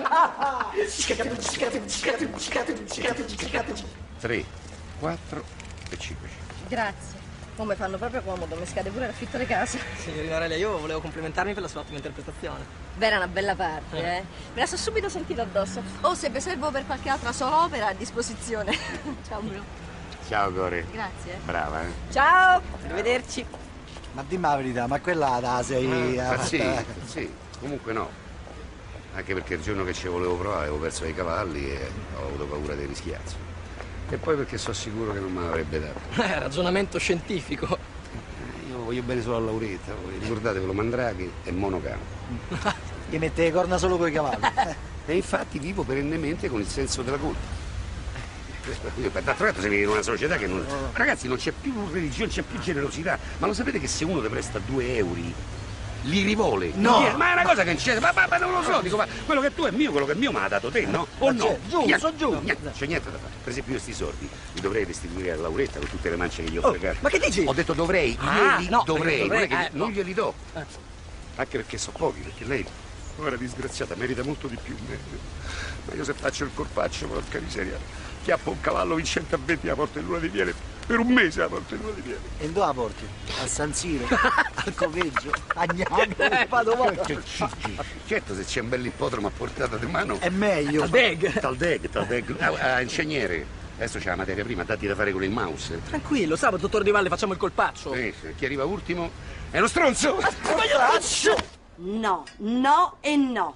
3, 4 e 5. Grazie. Come fanno proprio comodo, mi scade pure l'affitto alle case. Signorina Aurelia, io volevo complimentarmi per la sua ottima interpretazione. Beh, era una bella parte, eh? Me la sono subito sentita addosso. Oh, se vi servo per qualche altra sola opera, a disposizione. Ciao, Bruno. Ciao, Cori. Grazie. Brava, Ciao, arrivederci. Ma dimmi la verità, ma quella da sei... Sì, comunque no. Anche perché il giorno che ci volevo provare avevo perso i cavalli e ho avuto paura dei rischiazzi. E poi perché sono sicuro che non me l'avrebbe dato. Ragionamento scientifico. Io voglio bene solo a Lauretta, voi ricordatevelo, Mandraghi e monogamo. Gli mette le corna solo coi cavalli. E infatti vivo perennemente con il senso della colpa. D'altro canto si vive in una società che non... Ragazzi, non c'è più religione, non c'è più generosità. Ma lo sapete che se uno ti presta 2 euro, li rivole? No! Ma è una cosa che non c'è, ma non lo so, dico, ma quello che è tuo è mio, quello che è mio me l'ha dato te, no? O no? Giusto, giusto. C'è niente da fare. Per esempio io sti soldi li dovrei restituire a Lauretta con tutte le mance che gli ho fregato. Ma che dici? Ho detto dovrei, dovrei, non è che non no. glieli do. Anche perché so pochi, perché lei, povera disgraziata, merita molto di più. Ma io se faccio il corpaccio, porca miseria, chiappo un cavallo vincente a 20 la porta in luna di miele, per un mese la porta in luna di miele. E dove la porti? Al San Siro, al Coveggio, a Gnano, Padova. Certo, se c'è un bel ippodromo a portata di mano... È meglio. Tal deg, a ingegnere. Adesso c'è la materia prima, dati da fare con il mouse. Tranquillo, sabato, dottor Di Valle, facciamo il colpaccio. Sì, chi arriva ultimo è lo stronzo! No, no e no.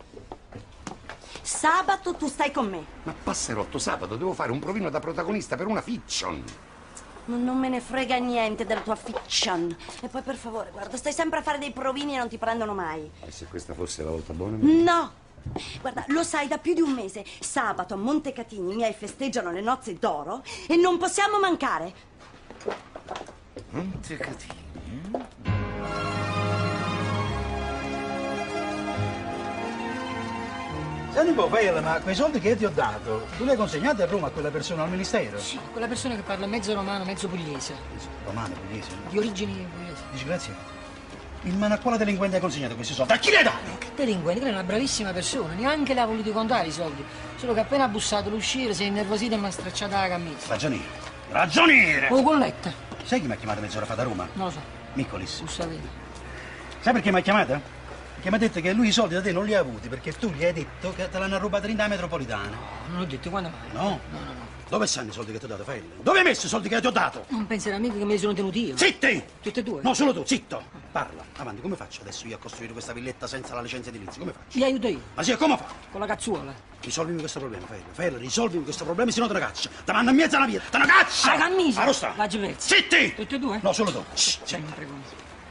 Sabato tu stai con me. Ma passerotto, sabato devo fare un provino da protagonista per una fiction. Non me ne frega niente della tua fiction. E poi per favore, guarda, stai sempre a fare dei provini e non ti prendono mai. E se questa fosse la volta buona? No! Guarda, lo sai da più di un mese. Sabato a Montecatini i miei festeggiano le nozze d'oro e non possiamo mancare. Montecatini? Senti un po', Fela, ma quei soldi che ti ho dato, tu li hai consegnati a Roma a quella persona al ministero? Sì, quella persona che parla mezzo romano, mezzo pugliese. Romano, pugliese? Di origini pugliesi. Dici grazie? Ma a quale delinquente hai consegnato questi soldi? A chi li hai dati? Che delinquente, quella è una bravissima persona, neanche le ha voluti contare i soldi. Solo che appena ha bussato l'uscire si è innervosita e mi ha stracciata la camicia. Ragioniere! Ragioniere! Oh, Colletta! Sai chi mi ha chiamato mezz'ora fa da Roma? Non lo so. Miccolis. Tu sapevi. Sai perché mi ha chiamata? Perché mi ha detto che lui i soldi da te non li ha avuti perché tu gli hai detto che te l'hanno rubati in da metropolitana. Non l'ho detto, quando mai? No? No. Dove stanno i soldi che ti ho dato, Fella? Dove hai messo i soldi che ti ho dato? Non penserai mica che me li sono tenuti io. Zitti! Tutti e due? No, solo tu, zitto! Parla, avanti, come faccio adesso io a costruire questa villetta senza la licenza edilizia? Come faccio? Li aiuto io. Ma sì, come fa? Con la cazzuola. Risolvimi questo problema, Fella, risolvimi questo problema, se no te ne caccia. Te mando in mezzo alla via, te ne caccia! La camisa! Arrosta! La gibezza. Zitti! Tutti e due? No, solo tu. Sempre così.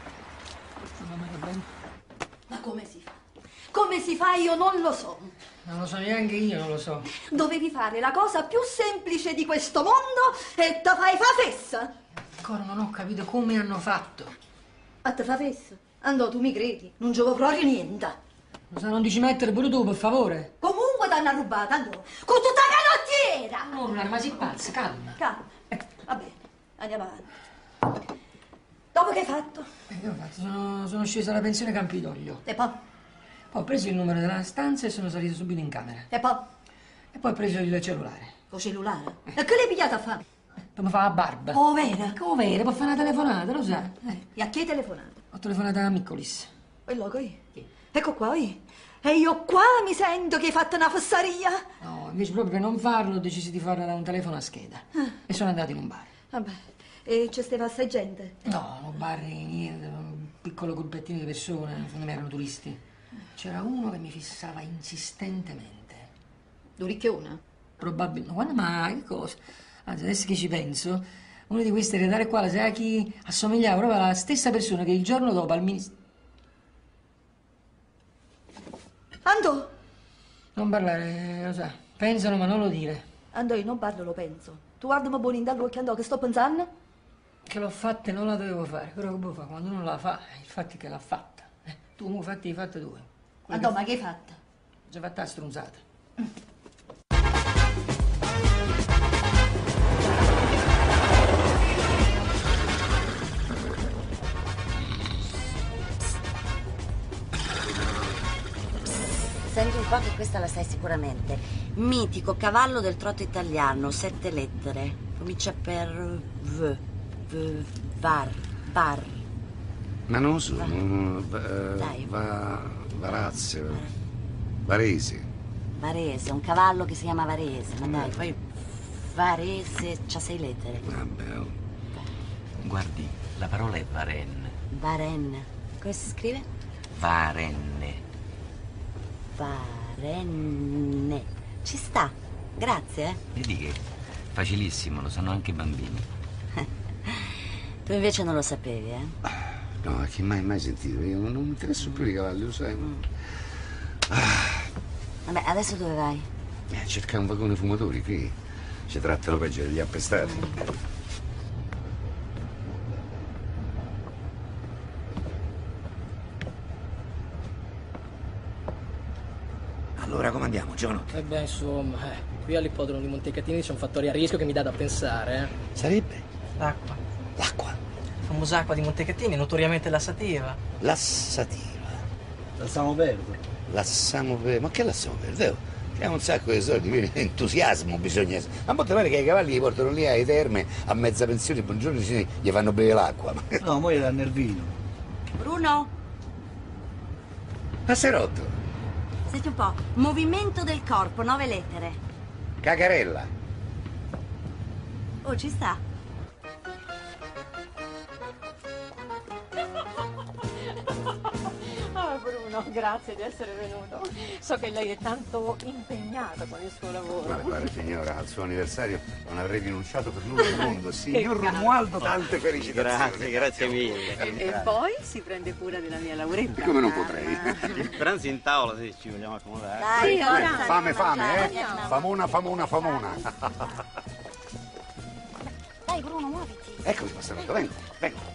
Non va bene. Ma come si fa? Come si fa io non lo so. Non lo so neanche io, non lo so. Dovevi fare la cosa più semplice di questo mondo e te fai fa fessa. Ancora non ho capito come hanno fatto. A te fa fessa? Andò, tu mi credi? Non gioco proprio niente. Se non dici mettere pure tu, per favore. Comunque t'hanno rubata, andò. Con tutta la canottiera! Non urlare, ma si pazza, calma. Calma. Va bene, andiamo avanti. Dopo che hai fatto? Che ho fatto? Sono scesa alla pensione Campidoglio. E poi? Poi ho preso il numero della stanza e sono salito subito in camera. E poi? E poi ho preso il cellulare. Con cellulare? E che l'hai pigliata a fare? Per mi fare la barba. Oh, vera? Come vera? Per fare una telefonata, lo sa. E a chi hai telefonato? Ho telefonato a Miccolis. E logo io? Ecco qua io. E io qua mi sento che hai fatto una fesseria. No, invece proprio per non farlo ho deciso di farlo da un telefono a scheda. E sono andato in un bar. Vabbè, e c'è stava assai gente? No, un bar niente, un piccolo gruppettino di persone, in fondo erano turisti. C'era uno che mi fissava insistentemente. Duricchiona? Probabilmente. Guarda, ma che cosa? Anzi, adesso che ci penso, uno di questi eredari qua, sai a chi assomigliava proprio alla stessa persona che il giorno dopo al ministro. Andò! Non parlare, lo sa. Pensano, ma non lo dire. Andò, io non parlo, lo penso. Tu guardami buoni in dall'occhio, andò, che sto pensando? Che l'ho fatta e non la dovevo fare. Però che può fare? Quando uno la fa, il fatto è che l'ha fatta. Tu mi fatti hai fatte due. Andò, ma che hai fatto? Ho già fatta la strunzata. Senti un po' che questa la sai sicuramente. Mitico cavallo del trotto italiano, 7 lettere. Comincia per var. Ma non lo so, Dai. Varazio, Varese. Varese, un cavallo che si chiama Varese, ma dai, poi Varese c'ha 6 lettere. Vabbè, oh. Guardi, la parola è Varenne. Varenne. Come si scrive? Varenne. Varenne. Ci sta. Grazie. Vedi che Facilissimo, lo sanno anche i bambini. Tu invece non lo sapevi, eh? No, a chi mai sentito? Io non mi interesso più di cavalli, lo sai. Vabbè, adesso dove vai? Cercare un vagone fumatori, qui ci trattano peggio degli appestati. Allora, come andiamo, giovanotto? Beh, insomma, qui all'ippodromo di Montecatini c'è un fattore a rischio che mi dà da pensare, Sarebbe? L'acqua. L'acqua? La famosa acqua di Montecatini, notoriamente lassativa. Lassativa? Lasciamo perdere. Lasciamo perdere? Ma che lasciamo perdere? Abbiamo un sacco di soldi, quindi entusiasmo bisogna essere. Ma molto male che i cavalli li portano lì ai terme a mezza pensione, buongiorno, gli fanno bere l'acqua. No, mo gli danno il vino. Bruno, Passerotto, senti un po'. Movimento del corpo, 9 lettere. cacarella. Oh, ci sta. Ah, Bruno, grazie di essere venuto. So che lei è tanto impegnato con il suo lavoro. Guarda signora, al suo anniversario non avrei rinunciato per nulla al mondo. Signor Che Romualdo, tante felicitazioni. Grazie mille. E poi si prende cura della mia Lauretta. Come non potrei? Il pranzo in tavola, se ci vogliamo accomodare. Dai, forza. Fame, eh? Famona. Dai, Bruno, muoviti. Eccomi, Passerotto, vengo.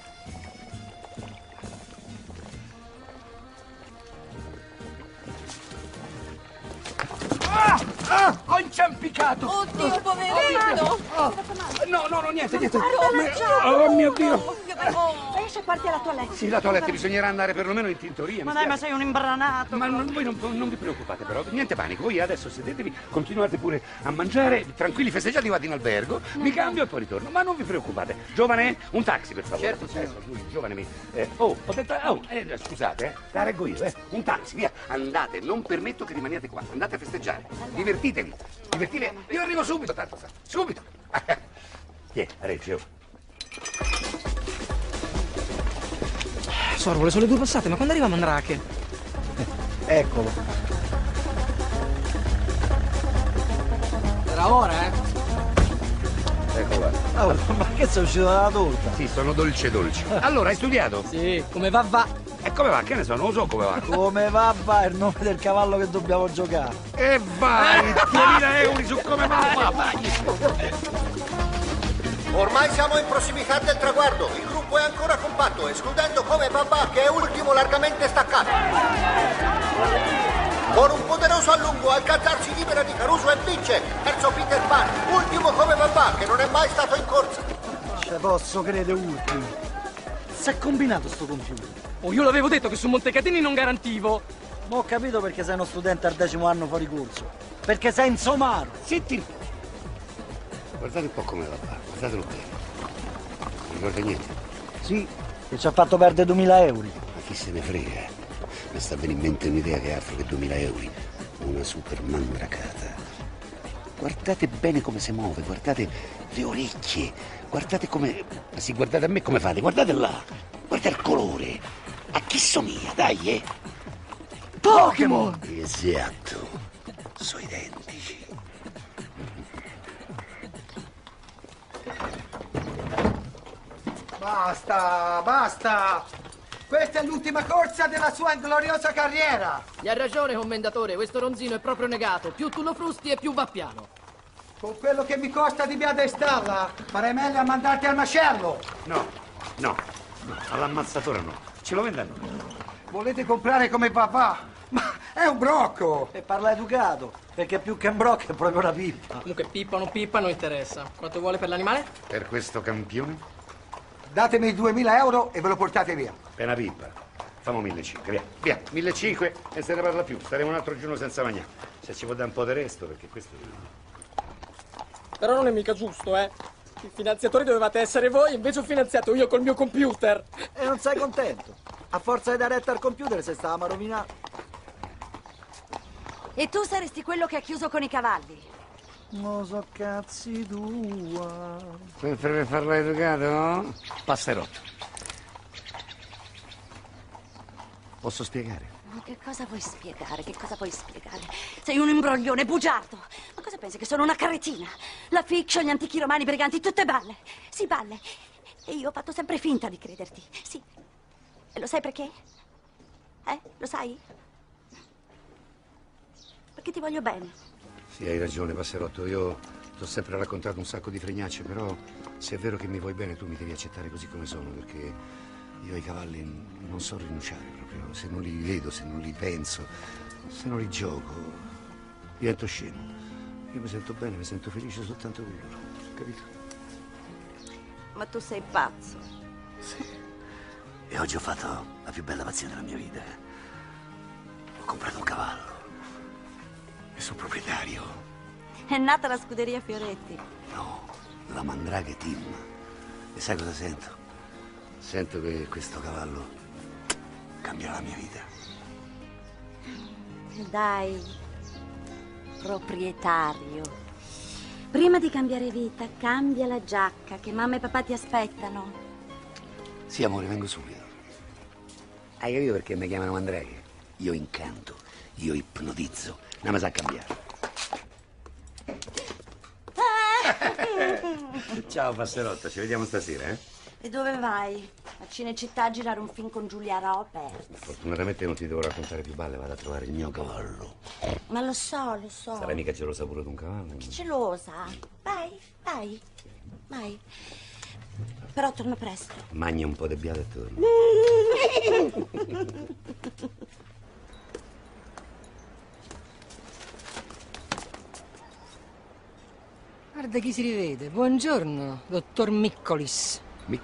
Ho inciampicato! Oddio, poverino! No, niente. Oh mio Dio! Esci e parti alla toilette. Sì, la toilette bisognerà andare perlomeno in tintoria. Ma dai, ma sei un imbranato. Ma voi non vi preoccupate però, niente panico, voi adesso sedetevi, continuate pure a mangiare, tranquilli, festeggiati, vado in albergo, mi cambio e poi ritorno, ma non vi preoccupate. Giovane, un taxi per favore. Certo, signore. Lui, giovane scusate, la reggo io, un taxi, via. Andate, non permetto che rimaniate qua, andate a festeggiare, divertitevi, io arrivo subito, tanto sa, subito. Chi è? Reggio. Sorvole, sono le 2 passate, ma quando arriva Mandrake? Eccolo. Era ora, Eccola. Ma che sei uscito dalla torta? Sì, sono dolce. Allora, hai studiato? Sì, come va? E come va? Che ne so, non lo so come va. Come va è il nome del cavallo che dobbiamo giocare. E vai, 2000 euro su come va, vai. Ormai siamo in prossimità del traguardo. Il gruppo è ancora compatto, escludendo come Babà, che è ultimo largamente staccato. Con un poderoso allungo, Alcazar si libera di Caruso e vince. Terzo Peter Pan, ultimo come Babà, che non è mai stato in corsa. Ce posso credere ultimo. Si è combinato sto computer. Oh, io l'avevo detto che su Montecatini non garantivo. Ma ho capito perché sei uno studente al 10° anno fuori corso. Perché sei in somaro. Zitti. Guardate un po' come va, guardatelo bene. Non ricorda niente. Sì, che ci ha fatto perdere 2000 euro. Ma chi se ne frega? Mi sta venendo in mente un'idea che altro che 2000 euro. Una super mandracata. Guardate bene come si muove, guardate le orecchie, guardate come... Sì, guardate a me come fate, guardate là, guardate il colore. A chi somiglia, dai, Pokémon! Esatto, sono identici. Basta! Questa è l'ultima corsa della sua ingloriosa carriera! Gli ha ragione, commendatore, questo ronzino è proprio negato. Più tu lo frusti e più va piano. Con quello che mi costa di via de stalla, farei meglio a mandarti al macello! No, all'ammazzatore no, ce lo vendano. Volete comprare come papà? Ma è un brocco! E parla educato, perché più che un brocco è proprio una pippa. Comunque pippa o non pippa non interessa. Quanto vuole per l'animale? Per questo campione? Datemi 2000 euro e ve lo portate via. È una pippa. Famo 1500, via, 1500 e se ne parla più. Staremo un altro giorno senza mangiare. Se ci può dare un po' di resto, perché questo... Però non è mica giusto, Il finanziatore dovevate essere voi, invece ho finanziato io col mio computer. E non sei contento? A forza di dare retta al computer se stavamo a rovinare. E tu saresti quello che ha chiuso con i cavalli. Non so cazzi tua. Sempre per farla educato, no? Passerotto. Posso spiegare? Ma che cosa vuoi spiegare? Sei un imbroglione bugiardo. Ma Cosa pensi, che sono una carretina? La fiction, gli antichi romani, i briganti, tutte balle. Sì, balle. E io ho fatto sempre finta di crederti. Sì. E lo sai perché? Lo sai? Perché ti voglio bene. Sì, hai ragione, Passerotto. Io ti ho sempre raccontato un sacco di fregnacce, però se è vero che mi vuoi bene, tu mi devi accettare così come sono, perché io ai cavalli non so rinunciare proprio. Se non li vedo, se non li penso, se non li gioco, divento scemo. Io mi sento bene, mi sento felice soltanto con loro, capito? Ma tu sei pazzo. Sì. E oggi ho fatto la più bella pazzia della mia vita. Ho comprato un cavallo. E sono proprietario. È nata la scuderia Fioretti. No, la Mandraghe Team. E sai cosa sento? Sento che questo cavallo cambia la mia vita. Dai, proprietario. Prima di cambiare vita, cambia la giacca, che mamma e papà ti aspettano. Sì, amore, vengo subito. Hai capito perché mi chiamano Mandraghe? Io incanto, io ipnotizzo. Non mi sa cambiare. Ciao, Passerotto, ci vediamo stasera, eh? E dove vai? A Cinecittà a girare un film con Giulia Roberts. Fortunatamente non ti devo raccontare più balle, vado a trovare il mio cavallo. Ma lo so, lo so. Sarai mica gelosa pure di un cavallo? Gelosa. Vai, vai, vai. Però torno presto. Magna un po' di biada e torno. Guarda chi si rivede. Buongiorno, dottor Miccolis.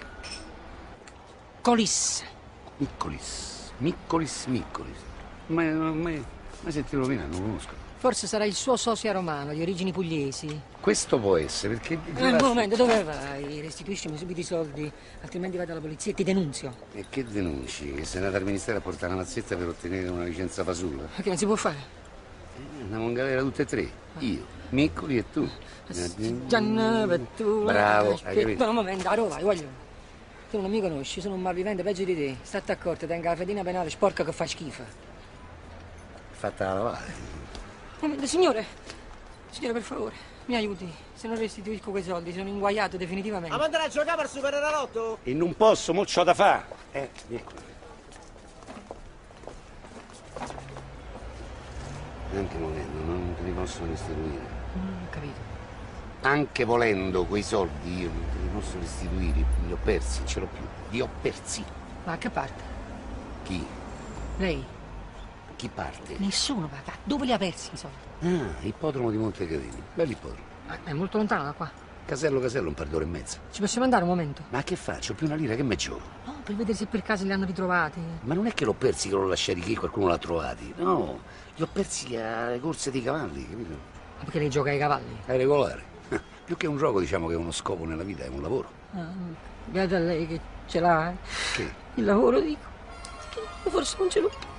Miccolis. Miccolis. Ma sentito nominare, non lo conosco. Forse sarà il suo sosia romano, di origini pugliesi. Questo può essere, perché... Un momento, dove vai? Restituiscimi subito i soldi, altrimenti vado alla polizia e ti denunzio. E che denunci? Che sei andata al ministero a portare una mazzetta per ottenere una licenza fasulla? Ma che non si può fare? Andiamo in galera tutte e tre. Io, Miccoli e tu. Giannava e tu. Bravo, hai capito? Aspetta un momento, allora vai, voglio. Tu non mi conosci, sono un malvivente peggio di te. State accorto, tenga la fedina penale sporca che fa schifo. Fatta la lavare. Un momento, signore, per favore, mi aiuti. Se non restituisco quei soldi, sono inguaiato definitivamente. Ma andrà a giocare per Superenalotto? E non posso, mo' c'ho da fa'. Vieni qua. Anche volendo, non te li posso restituire. Non ho capito. Anche volendo quei soldi io non te li posso restituire. Li ho persi, non ce l'ho più. Li ho persi. Ma a che parte? Chi? Lei? Chi parte? Nessuno, papà. Dove li ha persi i soldi? Ah, ippodromo di Montecatini. Bell'ippodromo. È molto lontano da qua. Casello, un par d'ore e mezza. Ci possiamo andare un momento? Ma che faccio? Più una lira che me gioco. No, per vedere se per caso li hanno ritrovati. Ma non è che l'ho persi, che l'ho lasciati che qualcuno l'ha trovati. No, li ho persi alle corse dei cavalli, capito? Ma perché lei gioca ai cavalli? È regolare. Più che un gioco, diciamo che è uno scopo nella vita, è un lavoro. Beata lei che ce l'ha, eh? Che? Il lavoro, dico. Che forse non ce l'ho più.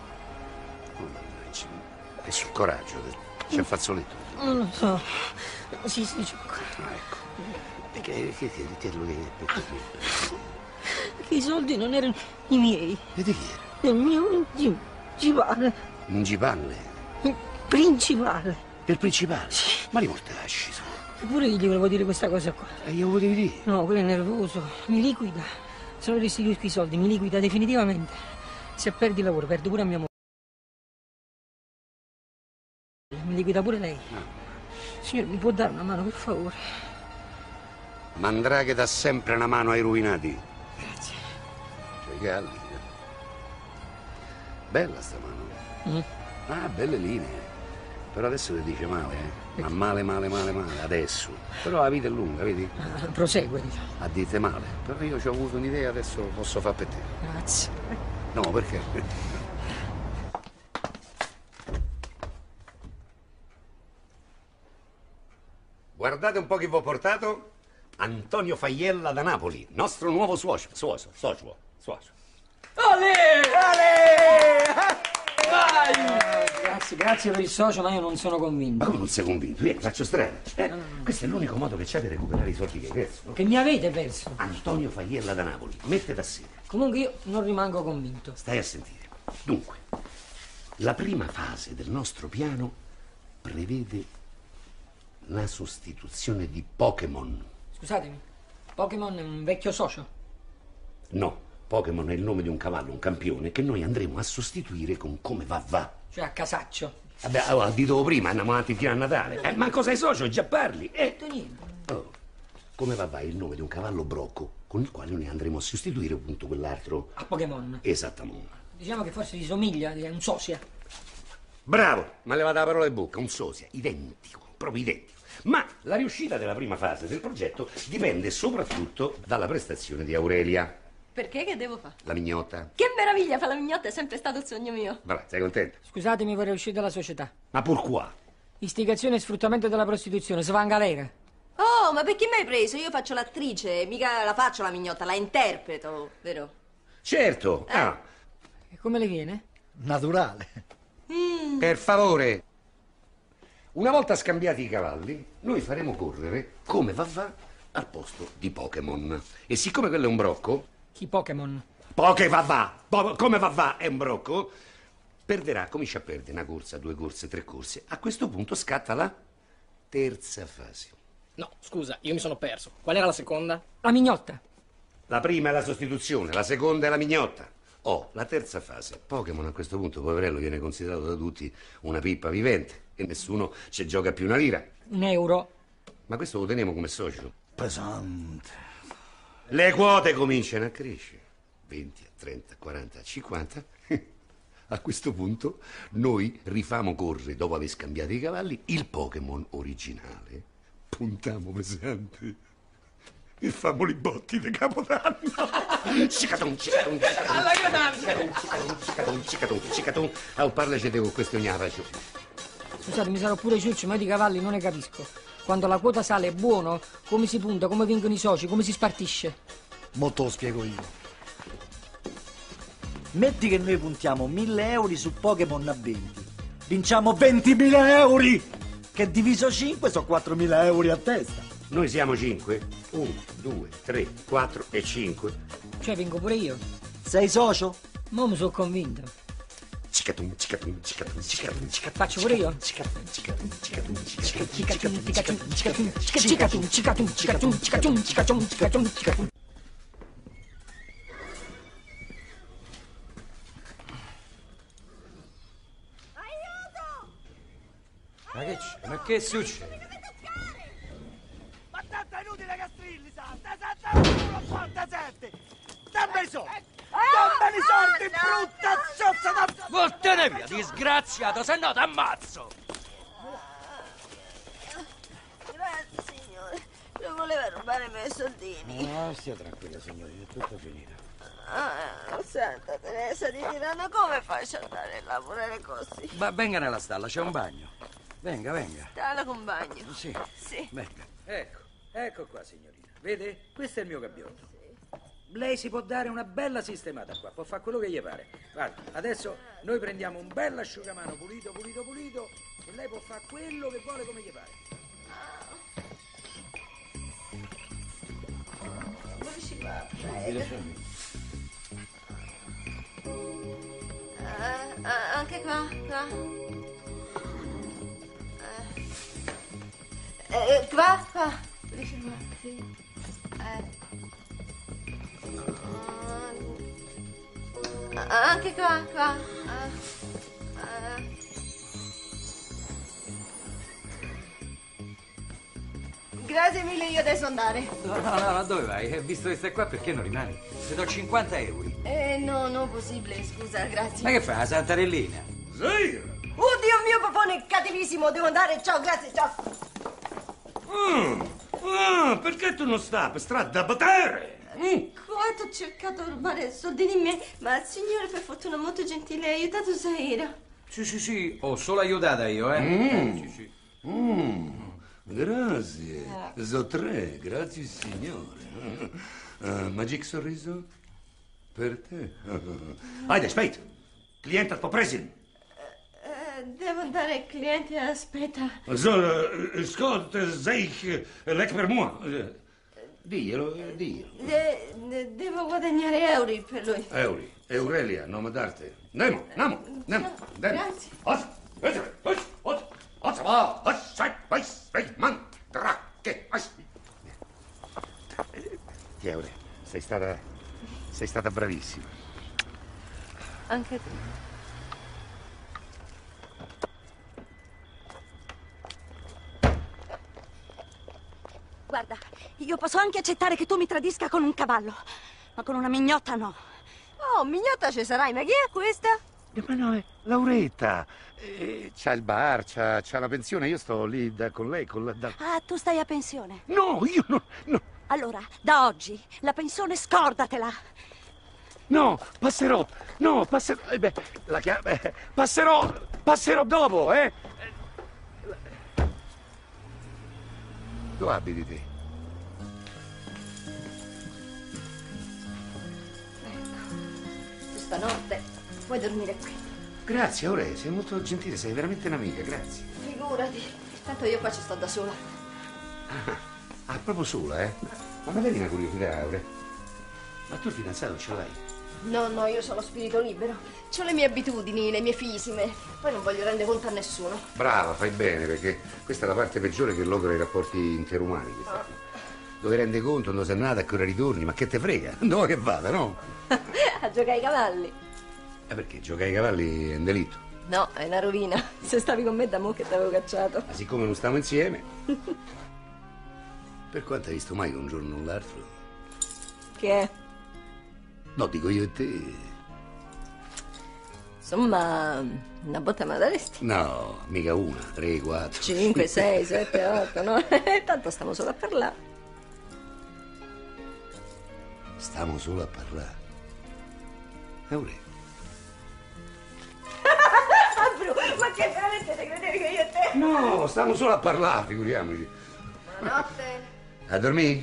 È sul coraggio, c'è il fazzoletto. Non lo so. Sì, gioco. Ah, ecco. Perché Perché i soldi non erano i miei. E di chi era? Del mio principale. Un gipalle? Principale. Del principale? Sì. Ma li mortacci su. Eppure io gli volevo dire questa cosa qua. E io volevo dire? No, quello è nervoso. Mi liquida. Se non restituisco i soldi, mi liquida definitivamente. Se perdi il lavoro, perdo pure a mia moglie. Mi liquida pure lei. Signore, mi può dare una mano, per favore? Mandraghe dà sempre una mano ai ruinati. Grazie. Cioè, i galli. Bella sta mano. Ah, belle linee. Però adesso ti dice male, eh? Ma male. Adesso. Però la vita è lunga, vedi? Prosegue, diciamo. A dite male. Però io ci ho avuto un'idea, adesso posso far per te. Grazie. No, perché? Guardate un po' chi vi ho portato. Antonio Faiella da Napoli, nostro nuovo socio. Olè! Vai! Grazie per il socio, ma io non sono convinto. Ma come non sei convinto? Vieni, faccio strada. Questo è l'unico modo che c'è per recuperare i soldi che hai perso. Che mi avete perso? Antonio Faiella da Napoli, mette da sé. Comunque io non rimango convinto. Stai a sentire. Dunque, la prima fase del nostro piano prevede la sostituzione di Pokémon. Scusatemi, Pokémon è un vecchio socio? No, Pokémon è il nome di un cavallo, un campione, che noi andremo a sostituire con Come va va. Cioè a casaccio. Vabbè, allora, dito prima, andiamo avanti fino a Natale. Ma cosa hai socio? Già parli? Detto niente. Oh, Come va va è il nome di un cavallo brocco, con il quale noi andremo a sostituire appunto quell'altro. A Pokémon. Esattamente. Diciamo che forse gli somiglia, è un sosia. Bravo, ma levate la parola in bocca, un sosia, identico, proprio identico. Ma la riuscita della prima fase del progetto dipende soprattutto dalla prestazione di Aurelia, Perché? Che devo fare? la mignotta. Che meraviglia, fa la mignotta, è sempre stato il sogno mio. Vabbè, sei contenta? Scusatemi, vorrei uscire dalla società. Ma pourquoi? Istigazione e sfruttamento della prostituzione, svangalera. Oh, ma perché mi hai preso? Io faccio l'attrice, mica la faccio la mignotta, la interpreto, vero? Certo. Ah, E come le viene? Naturale. per favore. Una volta scambiati i cavalli, noi faremo correre Come va va al posto di Pokémon. E siccome quello è un brocco, Chi Pokémon? Come va va è un brocco, perderà, comincia a perdere una corsa, 2 corse, 3 corse. A questo punto scatta la terza fase. No, scusa, io mi sono perso. Qual era la seconda? La mignotta. La prima è la sostituzione, la seconda è la mignotta. La terza fase. Pokémon a questo punto, poverello, viene considerato da tutti una pippa vivente e nessuno ci gioca più una lira. €1. Ma questo lo teniamo come socio. Pesante. Le quote cominciano a crescere. 20, a 30, 40, 50. A questo punto noi rifamo correre, dopo aver scambiato i cavalli, il Pokémon originale. Puntiamo pesante e famo li botti di Capodanno. Cicaton, cicaton, cicaton, cicaton. Parlecete con questo non la faccio. Scusate, mi sarò pure ciuccio, ma io di cavalli non ne capisco. Quando la quota sale è buono, come si punta, come vengono i soci, come si spartisce? Mo te lo spiego io. Metti che noi puntiamo 1.000 euro su Pokémon a 20. Vinciamo 20.000 euro! Che diviso 5 sono 4.000 euro a testa. Noi siamo 5. 1, 2, 3, 4 e 5. Cioè vengo pure io. Sei socio? Mo mi sono convinto. Cicatum, cicatum, cicatum, cicatum, cicatum. Faccio pure io? Cicatum, cicatum, cicatum, cicatum, Cicatum, cicatum, cicatum, cicatum, cicatum, cicatum, cicatum, cicatum, cicatum, cicatum. Ma che c'è? Ma che succede? Ma tanto è inutile che strilli, sa! Te sette uno, porta sette! Dammi i soldi! Dammi i soldi, brutta zozza da... Vattene via, disgraziato, se no t'ammazzo! Grazie, signore. Non voleva rubare i miei soldini. No, stia tranquilla, signorina, è tutto finito. Senta, Teresa di Tirano, come faccio ad andare a lavorare così? Venga nella stalla, c'è un bagno. Venga, venga. Te la compagno. Sì. Sì. Venga. Ecco qua, signorina. Vede? Questo è il mio gabbiotto. Lei si può dare una bella sistemata qua, può fare quello che gli pare. Guarda, adesso noi prendiamo un bel asciugamano pulito e lei può fare quello che vuole come gli pare. Dove si va? Anche qua. Qua. Dove si va? Sì. Anche qua. Grazie mille, io adesso andare. No, dove vai? Visto che stai qua, perché non rimani? Ti do 50 euro. No, non possibile, scusa, grazie. Ma che fa, la Santarellina? Sì! Oddio mio, papone è cattivissimo, devo andare, ciao, grazie, ciao. Perché tu non stai per strada da potere? Quanto ho cercato di rubare soldini miei, ma il signore per fortuna molto gentile ha aiutato Zaira. Sì, ho solo aiutata io, Sì. Grazie. So 3, grazie signore. Magic sorriso? Per te. Aspetta. Cliente al presente. Devo andare al cliente, aspetta. Scott, zeg, lec per moi. Diglielo. Devo guadagnare euro per lui. Euri. Aurelia, nome d'arte. Nemo. Grazie. Man. Che? Ti Aure, sei stata bravissima. Anche tu. Guarda, io posso anche accettare che tu mi tradisca con un cavallo, ma con una mignotta no. Oh, mignotta ci sarai, ma chi è questa? Ma no, è Lauretta. C'ha il bar, c'ha la pensione, io sto lì con lei, Ah, tu stai a pensione? No, io no. Allora, da oggi, la pensione scordatela. No, passerò. Passerò dopo, eh. Dove abiti te? Tu stanotte puoi dormire qui. Grazie, Aure, sei molto gentile, sei veramente un'amica, grazie. Figurati, tanto io qua ci sto da sola. Ah, proprio sola, eh? Ma magari una curiosità, Aure. Ma tu il fidanzato ce l'hai? No, io sono spirito libero. Ho le mie abitudini, le mie fisime. Poi non voglio rendere conto a nessuno. Brava, fai bene, perché questa è la parte peggiore che logra i rapporti interumani. Dove rende conto, non sai nada, a che ora ritorni, ma che te frega? Dove che vada, no? A giocare ai cavalli. Perché giocare ai cavalli è un delitto. No, è una rovina. Se stavi con me da mo' che t'avevo cacciato. Ma siccome non stiamo insieme... Per quanto hai visto mai un giorno o l'altro? Che è? No, dico io e te... Insomma, una botta me la daresti? No, mica una, 3, 4... 5, 6, 7, 8, no? Tanto stiamo solo a parlare. Stiamo solo a parlare. Aure. Ma che veramente te credevi che io e te? No, stiamo solo a parlare, figuriamoci. Buonanotte. A dormire?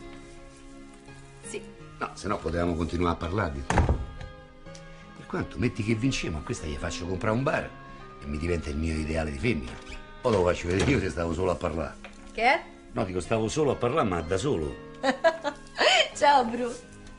Sì. No, se no potevamo continuare a parlarvi. Per quanto, metti che vinciamo, a questa gli faccio comprare un bar e mi diventa il mio ideale di femmina. Poi lo faccio vedere io che stavo solo a parlare. Che è? No, dico, stavo solo a parlare, ma da solo. Ciao, Bru.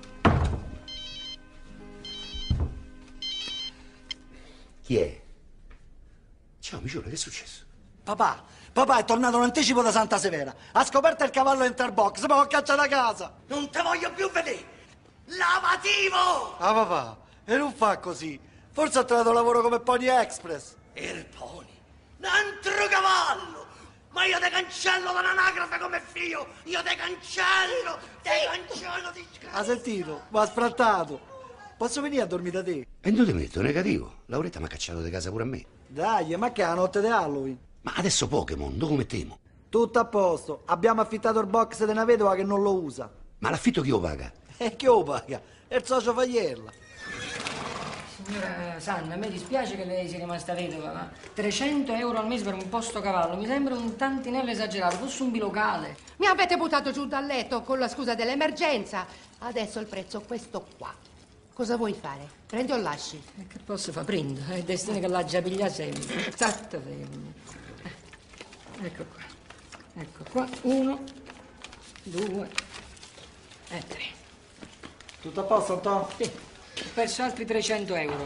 Chi è? Ciao, Micione, che è successo? Papà è tornato un anticipo da Santa Severa. Ha scoperto il cavallo Enter Box, ma ho cacciato a casa. Non te voglio più vedere! Lavativo! Ah, papà, e non fa così. Forse ha trovato lavoro come Pony Express. Il Pony? Un altro cavallo! Ma io te cancello dall'anagrafe come figlio! Io te cancello di Ha sentito? Mi ha sfrattato. Posso venire a dormire da te? E non ti metto negativo. Lauretta mi ha cacciato di casa pure a me. Dai, ma che è la notte di Halloween? Ma adesso Pokémon, dove mettiamo? Tutto a posto. Abbiamo affittato il box di una vedova che non lo usa. Ma l'affitto chi lo paga? E chi lo paga? È il socio Fagliella. Signora Sanna, a me dispiace che lei sia rimasta vedova, ma 300 euro al mese per un posto cavallo mi sembra un tantinello esagerato, fosse un bilocale. Mi avete buttato giù dal letto con la scusa dell'emergenza. Adesso il prezzo è questo qua. Cosa vuoi fare? Prendi o lasci? Che posso fare? Prendo, è il destino che l'ha già pigliata sempre. Esatto, fermo. Ecco qua. Ecco qua. 1, 2 e 3. Tutto a posto, Antonio? Sì. Ho perso altri 300 euro.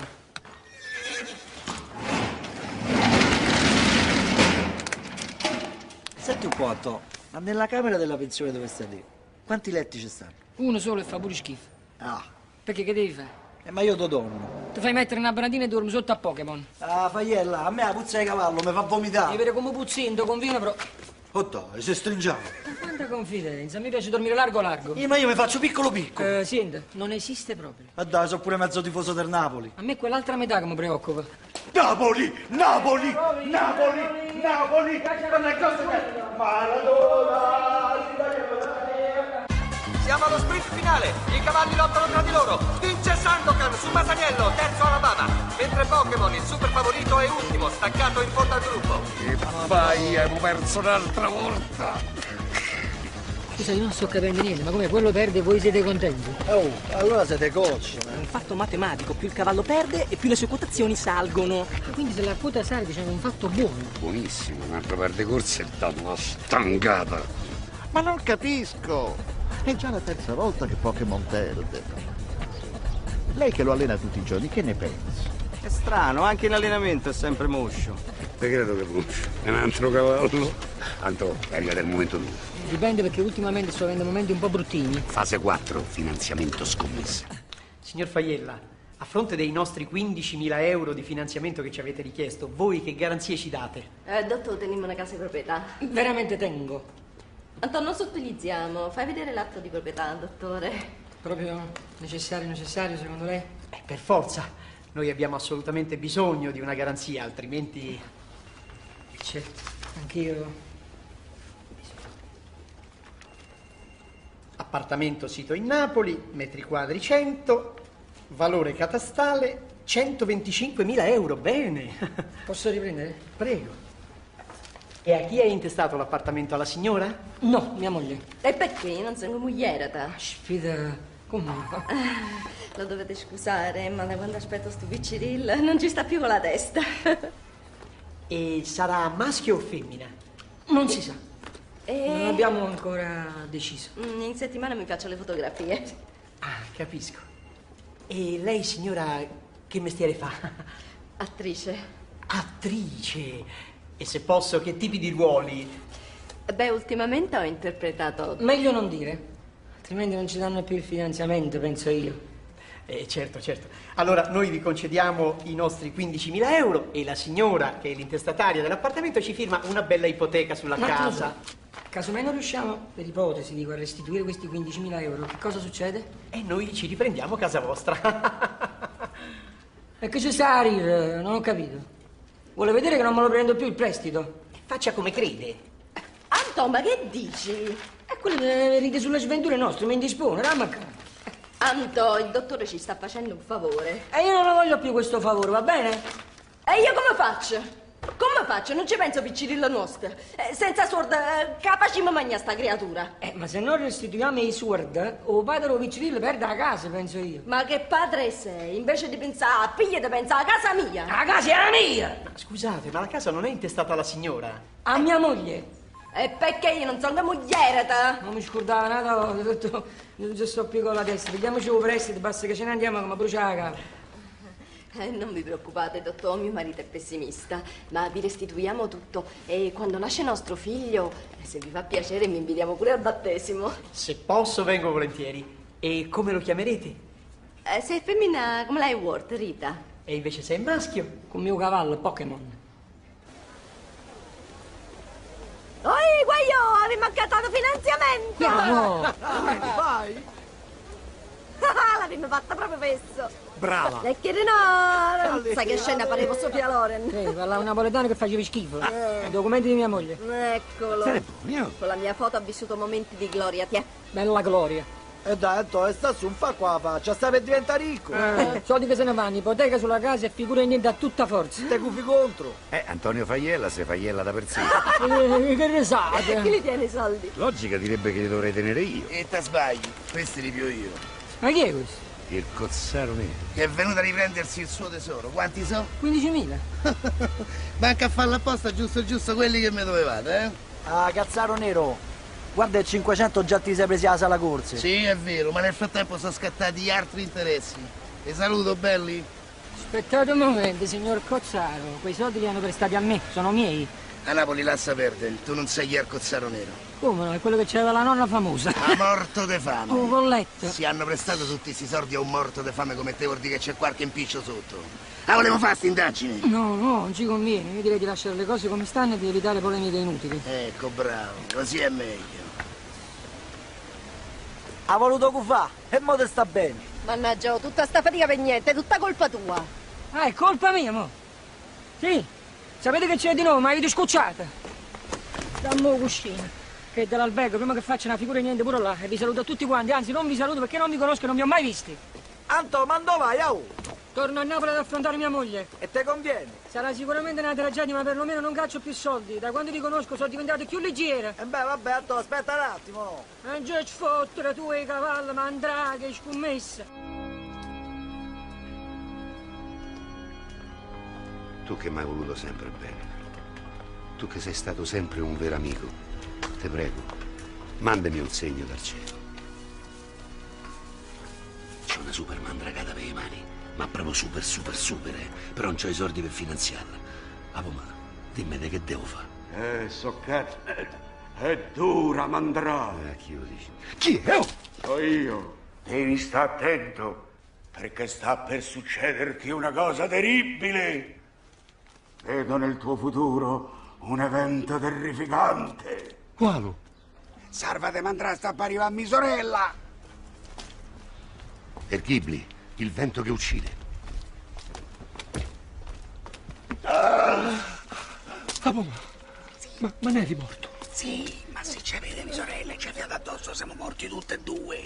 Senti un po', Antonio, ma nella camera della pensione dove stai lì, quanti letti ci stanno? Uno solo e fa pure schifo. Ah. Perché che devi fare? Ma io ti dormo. Ti fai mettere una banatina e dormi sotto a Pokémon. Ah, Fagliella, a me la puzza di cavallo mi fa vomitare. Devi vedere come puzzinto, conviene però. Oh, dai, se stringiamo. Ma quanta confidenza, mi piace dormire largo largo. Ma io mi faccio piccolo piccolo. Senta, non esiste proprio. Ma dai, sono pure mezzo tifoso del Napoli. A me è quell'altra metà che mi preoccupa. Napoli! Napoli! Napoli! Napoli! Non è cosa che... Maradona! Siamo allo sprint finale, i cavalli lottano tra di loro, vince Sandokan su Masaniello, terzo Alabama, mentre Pokémon, il super favorito, è ultimo, staccato in fondo al gruppo. E vai, abbiamo perso un'altra volta. Scusa, io non sto capendo niente, ma come quello perde e voi siete contenti? Oh, allora siete coach. È un fatto matematico, più il cavallo perde e più le sue quotazioni salgono. Quindi se la quota sale, diciamo, è un fatto buono. Buonissimo, un'altra parte corsa e dà una stangata. Ma non capisco. È già la terza volta che Pokémon perde. Lei che lo allena tutti i giorni, che ne pensi? È strano, anche in allenamento è sempre moscio. te credo che punci. È un altro cavallo. Tanto è arrivato il momento tuo. Dipende, perché ultimamente sto avendo momenti un po' bruttini. Fase 4, finanziamento scommessa. Signor Faiella, a fronte dei nostri 15.000 euro di finanziamento che ci avete richiesto, voi che garanzie ci date? Dottore, teniamo una casa di proprietà. Veramente tengo. Antonio, non sottilizziamo. Fai vedere l'atto di proprietà, dottore. Proprio necessario secondo lei? Per forza. Noi abbiamo assolutamente bisogno di una garanzia, altrimenti... Certo, anch'io. Appartamento sito in Napoli, metri quadri 100, valore catastale 125.000 euro, bene. Posso riprendere? Prego. E a chi hai intestato l'appartamento? Alla signora? No, mia moglie. E perché? Io non sono moglierata. Sfida, come? Lo dovete scusare, ma da quando aspetto sto Biciril non ci sta più con la testa. E sarà maschio o femmina? Non si sa. E... Non abbiamo ancora deciso. In settimana mi faccio le fotografie. Ah, capisco. E lei, signora, che mestiere fa? Attrice. Attrice? E se posso, che tipi di ruoli? Beh, ultimamente ho interpretato... Meglio non dire, altrimenti non ci danno più il finanziamento, penso io. Certo. Allora, noi vi concediamo i nostri 15.000 euro e la signora, che è l'intestataria dell'appartamento, ci firma una bella ipoteca sulla casa. Casomai non riusciamo, per ipotesi, dico, a restituire questi 15.000 euro, che cosa succede? E noi ci riprendiamo casa vostra. E che c'è sta a ridere? Non ho capito. Vuole vedere che non me lo prendo più il prestito? Faccia come crede. Anto, ma che dici? E quello ride sulle sventure nostre, mi indispone, ramma. Anto, il dottore ci sta facendo un favore. E io non lo voglio più questo favore, va bene? E io come faccio? Come faccio? Non ci penso piccirillo nostro. Senza sword, capace mi mangia sta creatura. Ma se non restituiamo i sword, o padre Piccirillo perde la casa, penso io. Ma che padre sei? Invece di pensare a piglia, di pensare a casa mia. La casa è la mia! Scusate, ma la casa non è intestata alla signora? A mia moglie. E perché io non sono una moglierata? Non mi scordava nada, ho detto, non ci sto più con la testa. Pigliamoci un prestito, basta che ce ne andiamo come brucia la casa. Non vi preoccupate, dottor, mio marito è pessimista, ma vi restituiamo tutto e quando nasce nostro figlio, se vi fa piacere, mi invitiamo pure al battesimo. Se posso, vengo volentieri. E come lo chiamerete? Se è femmina, come lei vuole, Rita. E invece se è maschio? Con mio cavallo, Pokémon. Oi, guaio, avevi mancato finanziamento! No! Vai! L'abbiamo fatta proprio questo. Brava! E che no! Sai che scena parevo Sofia Loren? Parlavo napoletano che facevi schifo. I documenti di mia moglie. Eccolo. Con la mia foto ha vissuto momenti di gloria, ti è? Bella gloria. E dai, Antonio, sta su, non fa qua la faccia, stai per diventare ricco. Soldi che se ne vanno, ipoteca sulla casa e figure niente a tutta forza. Te gufi contro. Antonio Faiella, se Faiella da per sé. Che risate. Chi li tiene i soldi? Logica direbbe che li dovrei tenere io. E te sbagli, questi li pio io. Ma chi è questo? Il cozzaro nero. Che è venuto a riprendersi il suo tesoro. Quanti sono? 15.000. Manca a farla apposta giusto quelli che mi dovevate, eh? Ah, cazzaro nero. Guarda il 500 già ti sei presi la sala corse. Sì, è vero, ma nel frattempo sono scattati gli altri interessi. Vi saluto, belli. Aspettate un momento, signor Cozzaro. Quei soldi li hanno prestati a me, sono miei. A Napoli lascia perdere, tu non sei il Cozzaro nero. Come no? È quello che c'aveva la nonna famosa. A morto de fame. Un colletto. Si hanno prestato tutti questi soldi a un morto de fame come te, vuol dire che c'è qualche impiccio sotto. Ah, volevo fare sta indagine? No, non ci conviene. Io direi di lasciare le cose come stanno e di evitare polemiche inutili. Ecco, bravo, così è meglio. Ha voluto cufà e mo te sta bene. Mannaggia, tutta sta fatica per niente, è tutta colpa tua. Ah, è colpa mia, mo? Sì. Sapete che c'è di nuovo? Ma avete scocciata. Dammo cuscino. Che dall'albergo, prima che faccia una figura niente pure là, e vi saluto a tutti quanti, anzi non vi saluto perché non vi conosco e non vi ho mai visti. Anto, ma dove vai, au? Torno a Napoli ad affrontare mia moglie. E te conviene? Sarà sicuramente una tragedia, ma perlomeno non caccio più soldi. Da quando ti conosco sono diventato più leggera. E beh, vabbè, Anto, aspetta un attimo. Non c'è sfottere, tu e i cavalli, mandraghe, scommessa. Tu che mi hai voluto sempre bene. Tu che sei stato sempre un vero amico. Te prego, mandami un segno dal cielo. C'è una super mandragata per le mani, ma proprio super, però non c'ho i soldi per finanziarla. A pomà, Dimmi di che devo fare. Soccate. È dura, Mandrà. Chi lo dice? Chi è? Oh! So io. Devi stare attento, perché sta per succederti una cosa terribile. Vedo nel tuo futuro un evento terrificante. Quale? Salvate, Mandrà, sta per arrivare a mia sorella. Erghibli, il vento che uccide. Ma ne eri morto? Sì, ma se ci vede mia sorella e ci fiata addosso siamo morti tutti e due.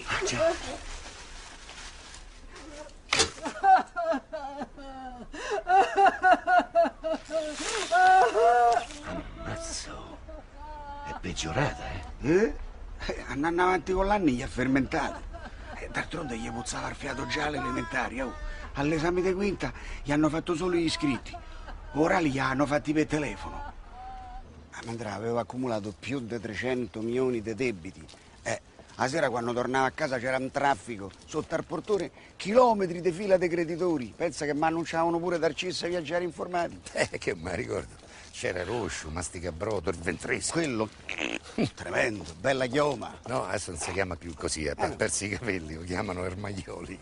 Ammazzo. È peggiorata, eh? Andando avanti con l'anni gli ha fermentato. D'altronde gli puzzava il fiato già alle elementari. Oh. All'esame di quinta gli hanno fatto solo gli iscritti. Ora li hanno fatti per telefono. Mandrà aveva accumulato più di 300 milioni di debiti. A sera quando tornava a casa c'era un traffico. Sotto al portone chilometri di fila di creditori. Pensa che mi annunciavano pure dal CIS viaggiare informati. Che mi ricordo. C'era Roscio, Masticabrodo, il Ventresco. Quello tremendo, bella chioma. No, adesso non si chiama più così, ha perso i capelli, lo chiamano Ermaioli.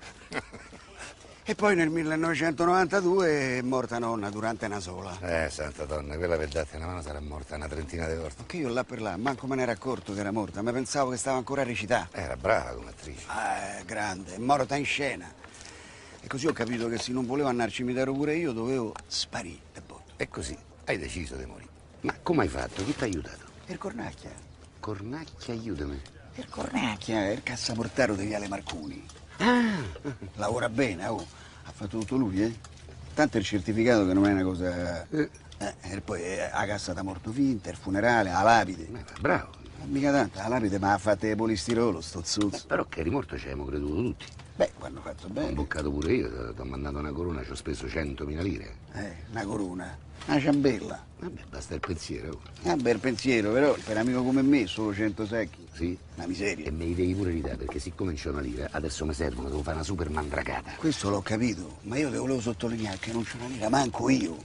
E poi nel 1992 è morta nonna durante una sola. Santa donna, quella per darti una mano sarà morta una trentina di volte. Anche io là per là, manco me ne ero accorto che era morta, ma pensavo che stava ancora a recitare. Era brava come attrice. Grande, è morta in scena. E così ho capito che se non volevo andare al cimitero pure io, dovevo sparire de botto. E così hai deciso di morire. Ma come hai fatto? Chi ti ha aiutato? Il Cornacchia. Cornacchia, aiutami. Il Cornacchia è il cassaportaro di Viale Marconi. Lavora bene, oh. Ha fatto tutto lui, eh? Tanto il certificato che non è una cosa... E poi la cassa da morto finta, il funerale, la lapide. Bravo. Mica tanto, la lapide mi ha fatta di polistirolo, sto zuzzo. Però che eri morto ci abbiamo creduto tutti. Beh, quando ho fatto bene. Ho imboccato pure io, ti ho mandato una corona, ci ho speso 100.000 lire. Una corona, una ciambella. Vabbè, basta il pensiero. Vabbè, il pensiero, però per amico come me solo 100 secchi. Sì? Una miseria. E me li devi pure ridare, perché siccome c'è una lira, adesso mi servono, devo fare una super mandracata. Questo l'ho capito, ma io te volevo sottolineare che non c'è una lira, manco io.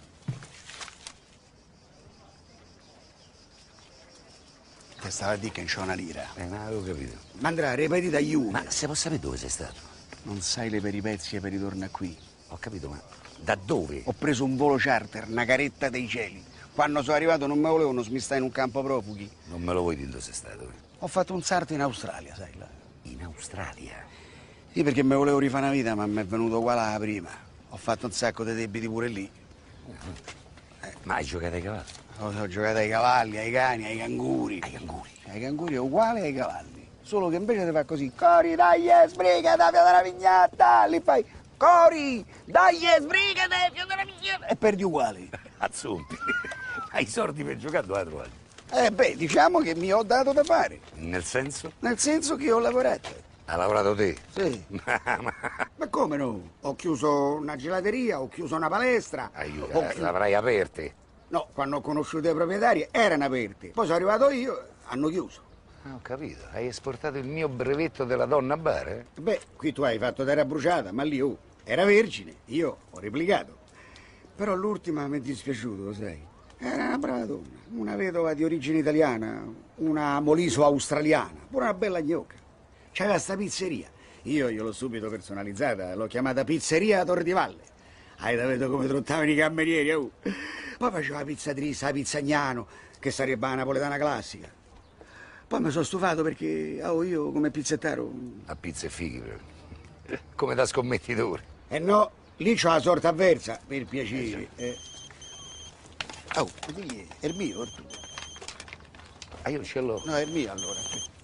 Te stava a dire che non c'è una lira. Non avevo capito. Mandrà, ripeti da Juve. Ma se posso sapere dove sei stato? Non sai le peripezie per ritorno qui. Ho capito, ma da dove? Ho preso un volo charter, una caretta dei cieli. Quando sono arrivato non me volevano smistare in un campo profughi. Non me lo vuoi dire dove sei stato? Ho fatto un salto in Australia, sai là. In Australia? Sì, perché mi volevo rifare una vita, ma mi è venuto uguale alla prima. Ho fatto un sacco di debiti pure lì. Ma hai giocato ai cavalli? Ho giocato ai cavalli, ai cani, ai canguri. Ai canguri? Ai canguri è uguale ai cavalli. Solo che invece ti fa così, Cori, dai, sbriga, dai, della vignata. Lì fai, Cori, dai, sbriga, dai, della vignata. E perdi uguali. Azzumpi. Hai i soldi per giocare, dove hai trovato? Diciamo che mi ho dato da fare. Nel senso? Nel senso che ho lavorato. Ha lavorato te? Sì. Ma come no? Ho chiuso una gelateria, ho chiuso una palestra. L'avrai aperte? No, quando ho conosciuto i proprietari erano aperte. Poi sono arrivato io, hanno chiuso. Ho capito. Hai esportato il mio brevetto della donna bar, eh? Beh, qui tu hai fatto terra bruciata, ma lì era vergine. Io ho replicato. Però l'ultima mi è dispiaciuto, lo sai. Era una brava donna, una vedova di origine italiana, una moliso australiana, pure una bella gnocca. C'aveva sta pizzeria. Io gliel'ho subito personalizzata, l'ho chiamata Pizzeria Tor di Valle. Hai da vedere come trottavano i camerieri, oh. Poi faceva la pizza trista, la pizzagnano, che sarebbe la napoletana classica. Poi mi sono stufato perché io come pizzettaro... A pizza e fighi, però. Come da scommettitore. No, lì c'ho la sorta avversa, per piacere. È il mio, il tuo. Io non ce l'ho. No, è il mio allora.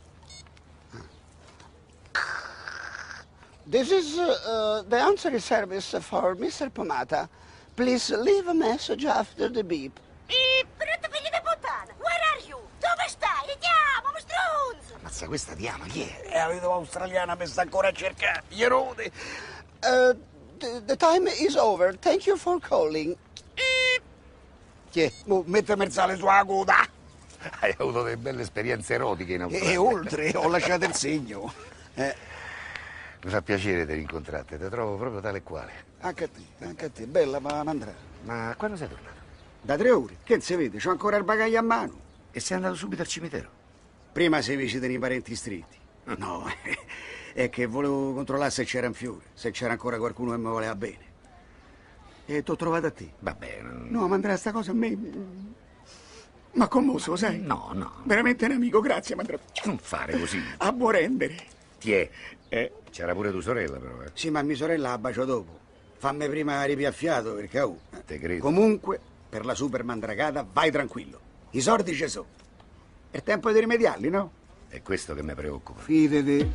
This is the answering service for Mr. Pomata. Please leave a message after the beep. Brutto figlio di puttana! Where are you? Dove stai? Andiamo, stronzo! Mazza, questa ti ama, chi è? È la vedova australiana, mi sta ancora a cercare. Ierode. The time is over. Thank you for calling. Chi è? Mettemi il sale sulla coda. Hai avuto delle belle esperienze erotiche in Australia. E oltre, ho lasciato il segno. Mi fa piacere di rincontrarti, ti trovo proprio tale e quale. Anche a te, bella, ma andrà. Ma quando sei tornato? Da 3 ore. Che si vede? C'ho ancora il bagaglio a mano. E sei andato subito al cimitero? Prima si visitano i parenti stretti. No, è che volevo controllare se c'era un fiore, se c'era ancora qualcuno che mi voleva bene. E t'ho trovato a te. Va bene. No, ma Andrea, sta cosa a me... Ma commosso, lo sai? No, no. Veramente un amico, grazie, Andrea. Non fare così. A buon rendere. Tiè. C'era pure tua sorella, però. Sì, ma mia sorella la bacio dopo. Fammi prima ripiaffiato, perché... Te credo. Comunque, per la super mandragata, vai tranquillo. I soldi ci sono. È tempo di rimediarli, no? È questo che mi preoccupa. Fidati.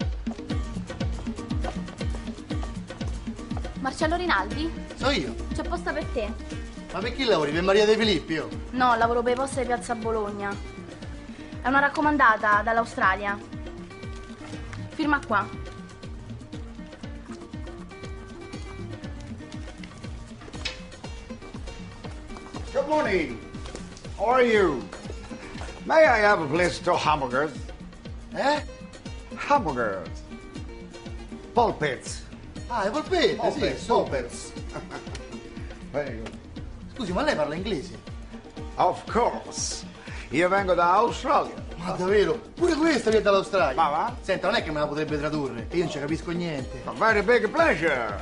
Marcello Rinaldi? So io. C'è posta per te. Ma per chi lavori? Per Maria De Filippi, io? No, lavoro per i posti di Piazza Bologna. È una raccomandata dall'Australia. Firma qua. Good morning. How are you? May I have a place to hamburgers? Hamburgers. Polpets. Ah, i polpetti, sì, Polpets. Very good. Scusi, ma lei parla inglese? Of course. Io vengo da Australia. Ma davvero? Pure questa viene dall'Australia? Ma va? Senta, non è che me la potrebbe tradurre, io non ci capisco niente. A very big pleasure.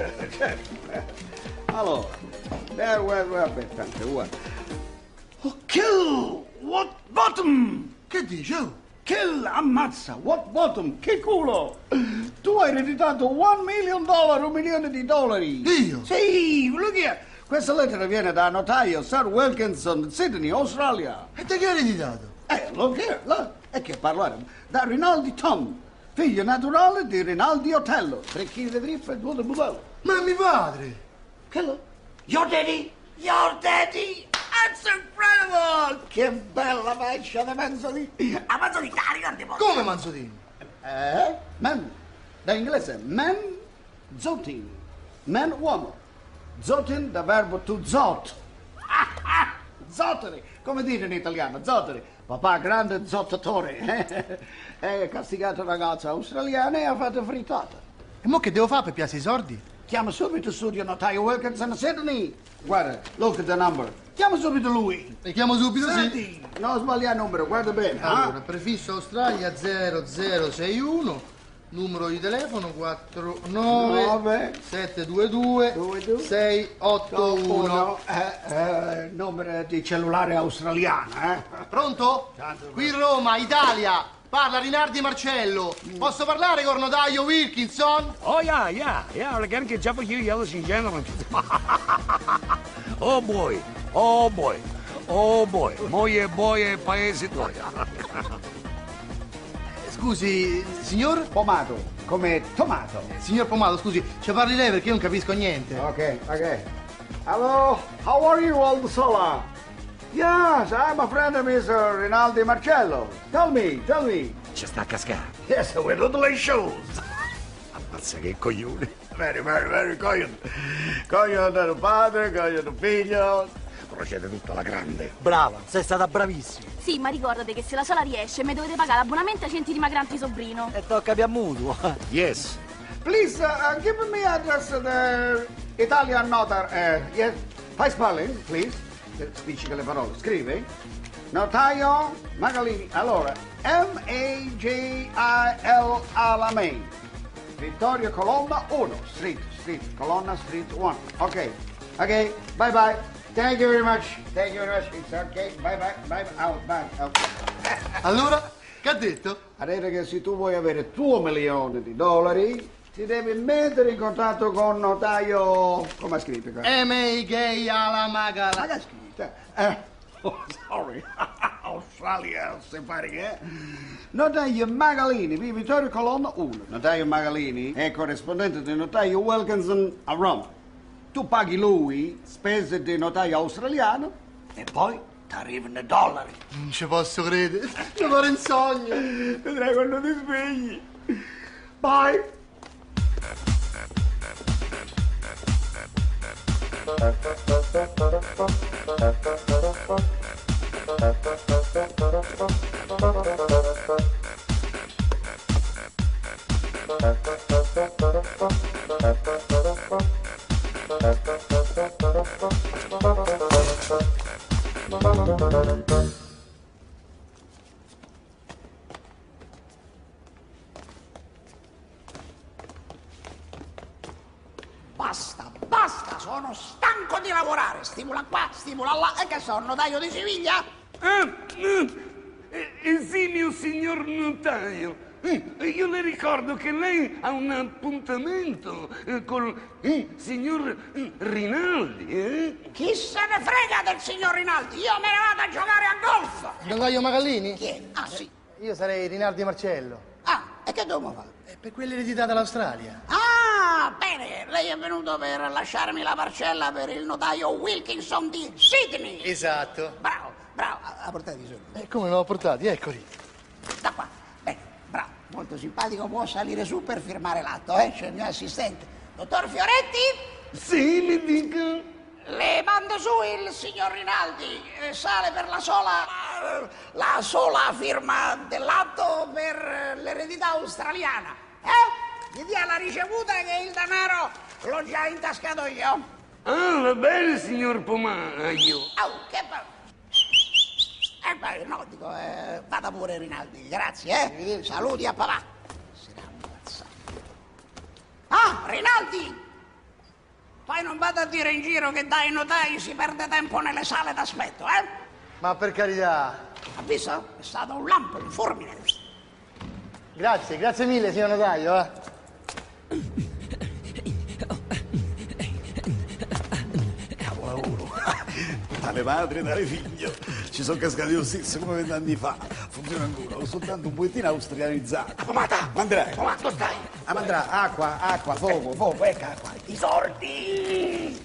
Allora, aspetta, guarda. Oh, kill! What bottom? Che dici? Kill, ammazza! What bottom? Che culo! Tu hai ereditato $1 million, $1 milione di dollari! Io? Sì, look here! Questa lettera viene da notaio Sir Wilkinson, Sydney, Australia. E te che hai ereditato? Look here, look. E che parlare? Da Rinaldi Tom, figlio naturale di Rinaldi Otello. 3 kg di trippa e 2 di budello. Ma mio padre! Che lo? Your daddy! Your daddy! That's incredible! Che bella faccia da Manzolini! A Manzolini, dai, ricordi poco! Come Manzolini? Man. Da inglese, man, zotin. Man, uomo. Zotin da verbo to zot. Zotteri, come dire in italiano, zotteri. Papà grande zottatore. È castigato ragazza australiana e ha fatto frittata. E mo che devo fare per piazzare i soldi? Chiama subito studio notaio Wilkinson a Sydney. Guarda, look at the number. Chiama subito lui. E chiamo subito, Senti, sì? non sbagliare il numero, guarda bene. Allora, prefisso Australia 0061, numero di telefono 49 722 681. Numero di cellulare australiano, Pronto? Qui Roma, Italia. Parla Rinaldi Marcello. Posso parlare con notaio Wilkinson? Oh, yeah. Again, get up with you, ladies and gentlemen. Oh, boy. Moglie e boie, paese tuoi. Scusi, signor? Pomato, come tomato. Signor Pomato, scusi, ci parli lei perché io non capisco niente. Ok. Hello, how are you, old sola? Yes, I'm a friend of Mr. Rinaldi Marcello. Tell me. Ci sta a cascare. Yes, we're totally shoes. Ammazza che coglione. Very coglione. Coglione del padre, coglione del figlio. Procede tutto alla grande. Brava, sei stata bravissima. Sì, ma ricordate che se la sola riesce, mi dovete pagare l'abbonamento ai centri dimagranti sobrino. E tocca via mutuo. Yes. Please, give me address of the Italian notar. Yes, fai spelling, please. Spiccica le parole, scrivi. Notaio Magalini. Allora, M-A-G-I-L Alamein. Vittorio Colonna 1. Street, Colonna Street 1. Ok, bye. Thank you very much. It's okay. Bye. Out. Allora, che ha detto? Ha detto che se tu vuoi avere $2 milioni di dollari, ti devi mettere in contatto con notaio... Come ha scritto qua? M-A-G-I-L Magala. Ma che ha scritto? Sorry. Australia, se Notaio Magalini, via Vittorio Colonna 1. Notaio Magalini è corrispondente del notaio Wilkinson a Roma. Tu paghi lui spese di notaio australiano e poi ti arrivano i dollari. Non ci posso credere. Mi pare un sogno. Vedrai quando ti svegli. Bye. sono stanco di lavorare. Stimola qua, stimola là. E che sono, notaio di Siviglia? Sì, mio signor notaio. Io le ricordo che lei ha un appuntamento col signor Rinaldi, Chi se ne frega del signor Rinaldi? Io me ne vado a giocare a golf. Il notaio Magallini? Chi è? Ah, sì. Io sarei Rinaldi Marcello. Ah, e che dobbiamo fare? Per quell'eredità dall'Australia. Ah, bene. Lei è venuto per lasciarmi la parcella per il notaio Wilkinson di Sydney. Esatto. Bravo, bravo. Ha portato i soldi. Come non ho portati? Eccoli. Da qua. Bene, bravo. Molto simpatico. Può salire su per firmare l'atto, C'è il mio assistente. Dottor Fioretti? Sì, mi dica. Le mando su il signor Rinaldi. Sale per la sola firma dell'atto per l'eredità australiana. Gli dia la ricevuta che il denaro l'ho già intascato io. Ah, va bene, signor Pomaio. Che bello. No, dico, vada pure Rinaldi, grazie, Saluti a papà. Ah, Rinaldi! Poi non vado a dire in giro che dai notai si perde tempo nelle sale d'aspetto, Ma per carità. Ha visto? È stato un lampo, un fulmine. Grazie mille, signor notaio, Capolavoro. Tale padre, tale figlio. Ci sono cascati lo stesso come 20 anni fa. Funziona ancora, ho soltanto un pochettino australianizzato. Pomata! Mandrai. Pomata, dove stai? Mandrà, acqua, fuoco, ecco acqua. I sordi!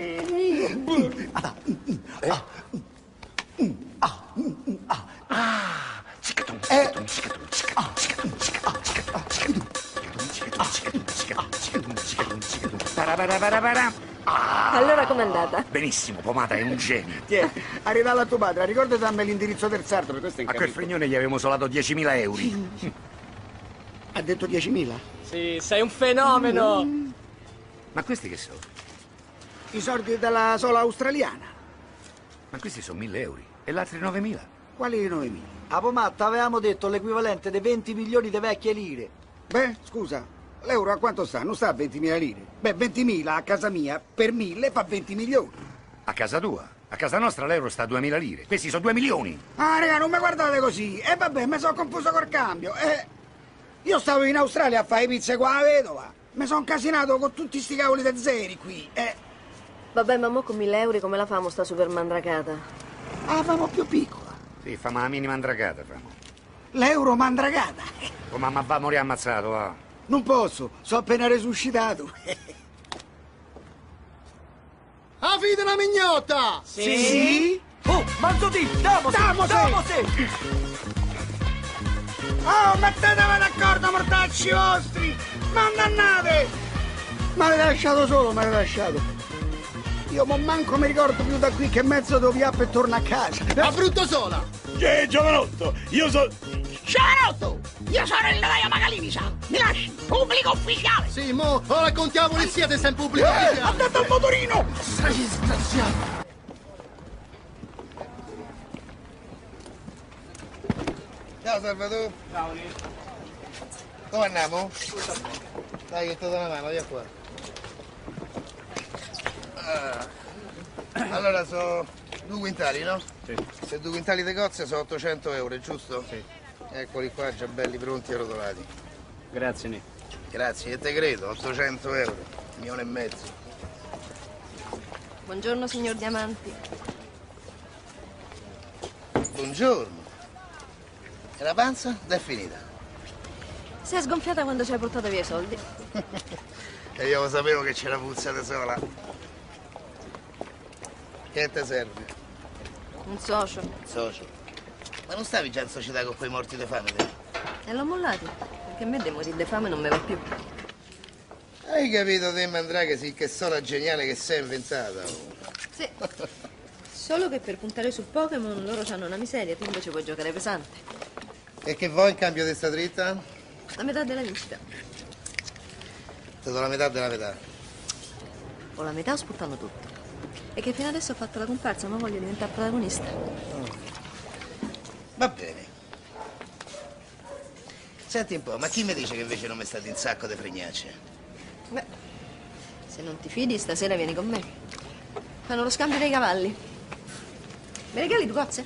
Allora com'è andata? Benissimo, Pomata è un genio. Tieni, arriva a tuo padre, ricordati dammi l'indirizzo del sardo, per questo è A quel frignone gli avevamo solato 10.000 euro. Ha detto 10.000? Sì, sei un fenomeno. Ma questi che sono? I soldi della sola australiana. Ma questi sono 1.000 euro. E l'altri 9.000? Quali 9.000? A Pomatta avevamo detto l'equivalente di 20 milioni di vecchie lire. Beh, scusa, l'euro a quanto sta? Non sta a 20.000 lire. Beh, 20.000 a casa mia per 1.000 fa 20 milioni. A casa tua? A casa nostra l'euro sta a 2.000 lire. Questi sono 2 milioni. Ah, raga, non mi guardate così. Vabbè, mi sono confuso col cambio. Io stavo in Australia a fare pizze qua a vedova. Mi sono casinato con tutti sti cavoli de zeri qui. Vabbè, ma mo con 1.000 euro come la famo sta super mandracata? Ah, famo più piccola. Sì, famo la minima mandragata, famo. L'euro mandragata. Oh, mamma va a morire ammazzato, va. Non posso, sono appena resuscitato. Ah, vite una mignotta! Sì? Oh, Manzotti, damosi! Oh, mettetevi d'accordo, mortacci vostri! Mandannate! Ma l'avete lasciato solo, me l'avete lasciato. Io non manco mi ricordo più da qui che mezzo devo piappe e torno a casa. A brutto sola! Giovanotto, io sono... Giovanotto! Io sono il notaio Magalini, sa? Mi lasci? Pubblico ufficiale! Sì, mo, ora contiamo la polizia te sei in pubblico ufficiale! Andate al motorino! Sei disgraziato! Ciao Salvatore. Ciao, Dove andiamo? Dai che ti do una mano, via qua. Allora sono 2 quintali, no? Sì. Se 2 quintali di cozze sono 800 euro, giusto? Sì. Eccoli qua, già belli pronti e rotolati. Grazie, Nick. Grazie, e te credo, 800 euro, 1,5 milioni. Buongiorno, signor Diamanti. Buongiorno. E la panza? È finita. Si è sgonfiata quando ci hai portato via i soldi. E io lo sapevo che c'era puzzata sola. Che te serve? Un socio. Socio. Ma non stavi già in società con quei morti di fame, te? E l'ho mollati, perché a me dei morire di fame non mi va più. Hai capito te, Mandrake, sì, che sola geniale che sei inventata? Oh. Sì. Solo che per puntare sul Pokémon loro hanno una miseria, tu invece puoi giocare pesante. E che vuoi in cambio di sta dritta? La metà della vincita. Ti do la metà della metà. O la metà o sputtano tutto. E che fino adesso ho fatto la comparsa, ma voglio diventare protagonista. Va bene. Senti un po', ma chi mi dice che invece non mi state in sacco di fregnacce? Beh, Se non ti fidi, stasera vieni con me. Fanno lo scambio dei cavalli. Mi regali 2 cozze?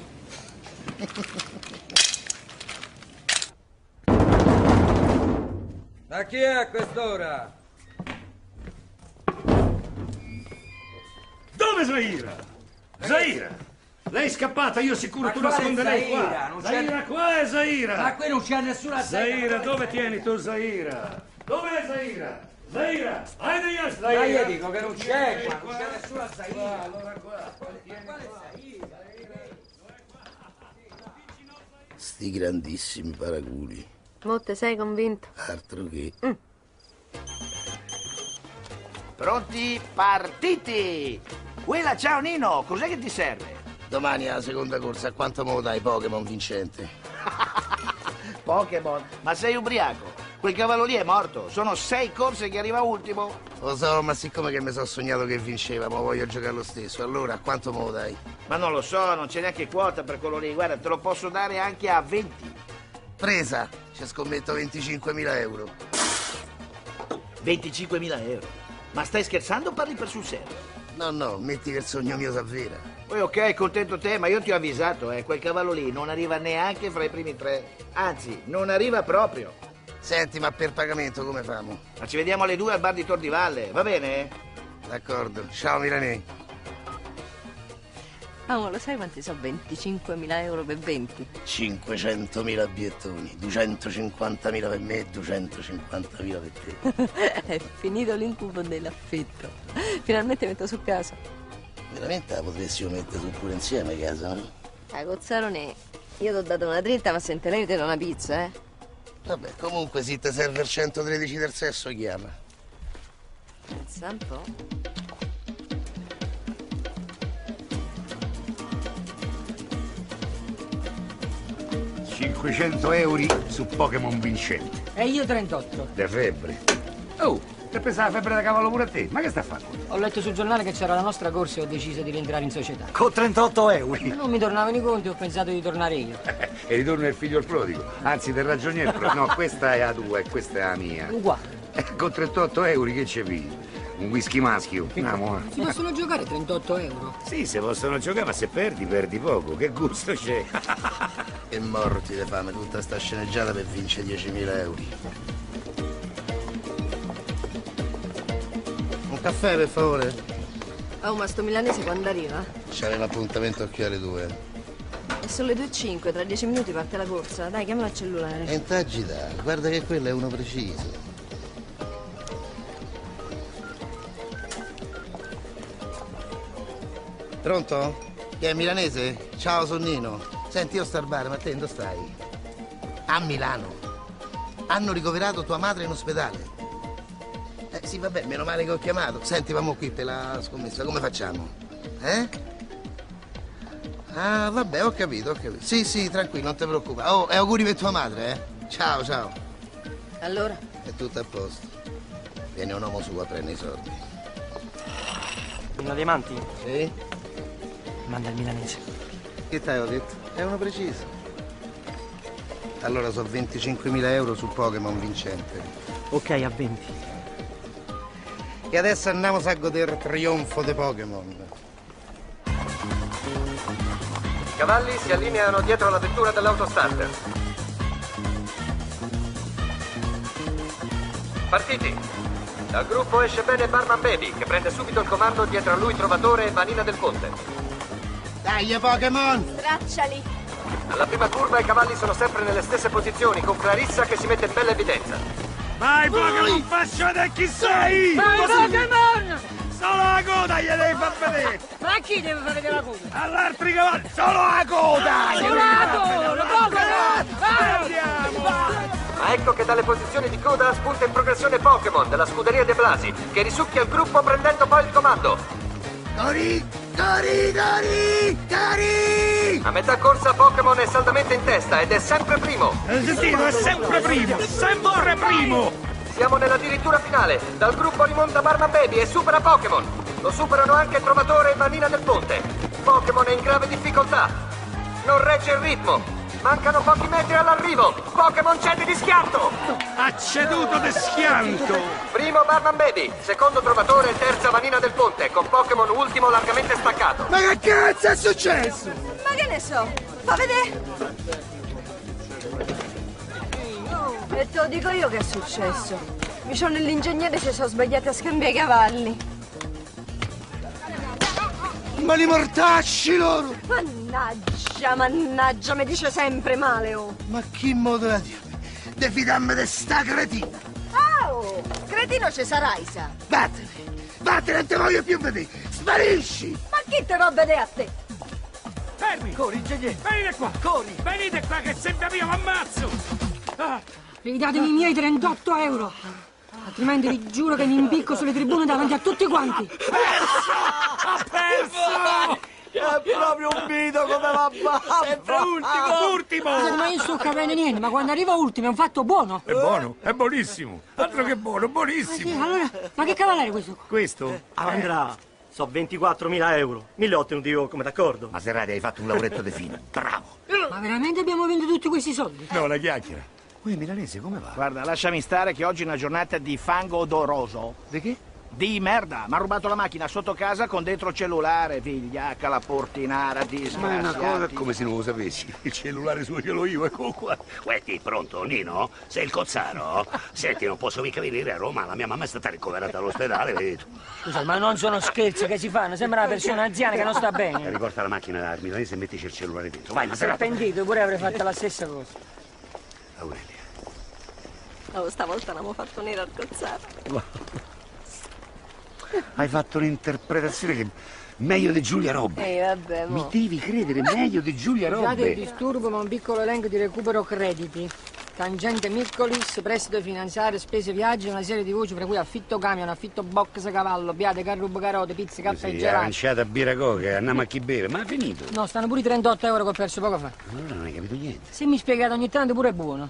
Ma chi è a quest'ora? Dove Zaira? Zaira! Lei è scappata, io sicuro Ma tu quale nasconde lei Zaira? qua. Non c'è- Zaira qua è Zaira! Ma qui non c'è nessuna Zaira, dove tieni tu Zaira? Dov'è Zaira? Zaira! Hai degli altri Zaira? Ma io dico che non c'è qua, non c'è nessuna Zaira. Allora qua. Sti grandissimi paraculi. Mo te sei convinto? Altro che. Pronti, partiti! Quella, ciao Nino, cos'è che ti serve? Domani alla seconda corsa, a quanto me lo dai Pokémon vincente? Pokémon, ma sei ubriaco? Quel cavallo lì è morto, sono 6 corse che arriva ultimo. Lo so, ma siccome che mi sono sognato che vinceva, ma voglio giocare lo stesso, allora a quanto me lo dai? Ma non lo so, non c'è neanche quota per quello lì, guarda, te lo posso dare anche a 20. Presa, ci scommetto 25.000 euro. 25.000 euro? Ma stai scherzando o parli per sul serio? No, metti che il sogno mio s'avvera. Poi ok, contento te, ma io ti ho avvisato, quel cavallo lì non arriva neanche fra i primi 3. Anzi, non arriva proprio. Senti, ma per pagamento come famo? Ma ci vediamo alle 2 al bar di Tor di Valle, va bene? D'accordo, ciao Milanè. Ah, ma lo sai quanti sono 25.000 euro per 20? 500.000 biettoni, 250.000 per me e 250.000 per te. È finito l'incubo dell'affitto. Finalmente metto su casa. Veramente la potressimo mettere su pure insieme casa, no? Cozzarone, io ti ho dato una dritta, ma se te lei ti do una pizza, eh? Vabbè, comunque se ti serve il 113 del sesso, chiama. Pensa un po'. 500 euro su Pokémon vincente. E io 38. De febbre. Oh, te pensa la febbre da cavallo pure a te? Ma che sta a fare? Ho letto sul giornale che c'era la nostra corsa e ho deciso di rientrare in società. Con 38 euro? Non mi tornavano i conti, ho pensato di tornare io. E ritorno il figlio il prodigo. Anzi, del ragioniere. No, questa è la tua e questa è la mia. Uguale. Con 38 euro che c'è vi? Un whisky maschio. Andiamo. Si possono giocare 38 euro? Sì, se possono giocare, ma se perdi, perdi poco. Che gusto c'è? E morti di fame, tutta sta sceneggiata per vincere 10.000 euro. Un caffè, per favore? Oh, ma sto milanese quando arriva? C'è l'appuntamento qui alle 2. E sono le 2:05, tra 10 minuti parte la corsa. Dai, chiamala al cellulare. E intagita, guarda che quello è uno preciso. Pronto? Che è milanese? Ciao, sono Nino. Senti, io sto al bar, ma te dove stai? A Milano. Hanno ricoverato tua madre in ospedale. Sì, vabbè, meno male che ho chiamato. Senti, vamo qui per la scommessa, come facciamo? Ah, vabbè, ho capito, ho capito. Sì, tranquillo, non ti preoccupare. Oh, e auguri per tua madre, eh? Ciao. Allora? È tutto a posto. Viene un uomo su a prendere i soldi. Una diamanti? Sì? Manda il milanese. Che t'avevo detto? È uno preciso. Allora sono 25.000 euro sul Pokémon vincente. Ok, a 20. E adesso andiamo a godere il trionfo dei Pokémon. I cavalli si allineano dietro la vettura dell'autostarter. Partiti! Dal gruppo esce bene Barman Baby, che prende subito il comando dietro a lui Trovatore e Vanina del Conte. Dai, Pokémon! Stracciali. Alla prima curva i cavalli sono sempre nelle stesse posizioni, con Clarissa che si mette in bella evidenza. Vai, Pokémon, faccio vedere chi sei! Vai, Pokémon! Solo la coda gli devi far vedere! Ma a chi deve far vedere la coda? All'altri cavalli, solo la coda! Solo la coda! Andiamo! Ma ecco che dalle posizioni di coda spunta in progressione Pokémon della scuderia De Blasi, che risucchia il gruppo prendendo poi il comando. Cori! A metà corsa Pokémon è saldamente in testa ed è sempre primo. Hai sentito? È sempre primo! Sempre primo! Siamo nella dirittura finale. Dal gruppo rimonta Barman Baby e supera Pokémon. Lo superano anche Trovatore e Vanina del Ponte. Pokémon è in grave difficoltà. Non regge il ritmo. Mancano pochi metri all'arrivo. Pokémon cede di schianto. Ha ceduto di schianto. Primo Barman Baby, secondo Trovatore e terza Vanina del Ponte, con Pokémon ultimo largamente staccato. Ma che cazzo è successo? Ma che ne so? Fa vedere. E te lo dico io che è successo. Mi sono nell'ingegnere si sono sbagliati a scambiare i cavalli. Ma li mortacci loro! Mannaggia, mi dice sempre male, oh! Ma chi modo da Dio? De fidarmi di sta cretina! Oh! Cretino ci sarai, sa! Vattene! Vattene, non ti voglio più vedere! Sparisci! Ma chi te va a vedere a te? Fermi! Corri, ingegnere! Venite qua! Corri! Venite qua che se vi ammazzo! Ridatemi i miei 38 euro. Altrimenti vi giuro che mi impicco sulle tribune davanti a tutti quanti. Ha perso! È proprio un mito come va sempre ultimo! Ma io sto capendo niente, ma quando arrivo ultimo è un fatto buono. È buono, è buonissimo. Altro che buono, buonissimo. Sì, allora, ma che cavallo è questo? Questo? Andrà, so 24.000 euro. 1.000 ho ottenuti io come d'accordo. Maserati, hai fatto un lavoretto di fine. Bravo. Ma veramente abbiamo venduto tutti questi soldi? No, la chiacchiera. Uè, milanese, come va? Guarda, lasciami stare che oggi è una giornata di fango odoroso. Di che? Di merda. Mi ha rubato la macchina sotto casa con dentro cellulare, vigliacca, la portinara, disgraziati. Ma è una cosa come se non lo sapessi. Il cellulare suo ce l'ho io, ecco qua. Uè, pronto, Nino? Sei il cozzaro? Senti, non posso mica venire a Roma, la mia mamma è stata ricoverata all'ospedale, vedi tu. Scusa, ma non sono scherzi che si fanno, sembra una persona anziana che non sta bene. Riporta la macchina al milanese e mettici il cellulare dentro. Vai, ma sei pentito, pure avrei fatto la stessa cosa. Aurelia. Oh, stavolta l'abbiamo fatto nero al cozzaro. Hai fatto un'interpretazione che meglio di Giulia Robbe. Vabbè, mo. Mi devi credere, meglio di Giulia Scusate Robbe. il disturbo, ma un piccolo elenco di recupero crediti. Tangente Mircolis, prestito finanziario, spese viaggi, una serie di voci fra cui affitto camion, affitto box cavallo, biade, carrubo carote, pizze, caffè e Sì, gelati. aranciata, birra coca, andiamo a chi bere, ma è finito. No, stanno pure i 38 euro che ho perso poco fa. Allora non hai capito niente. Se mi spiegate ogni tanto pure è buono.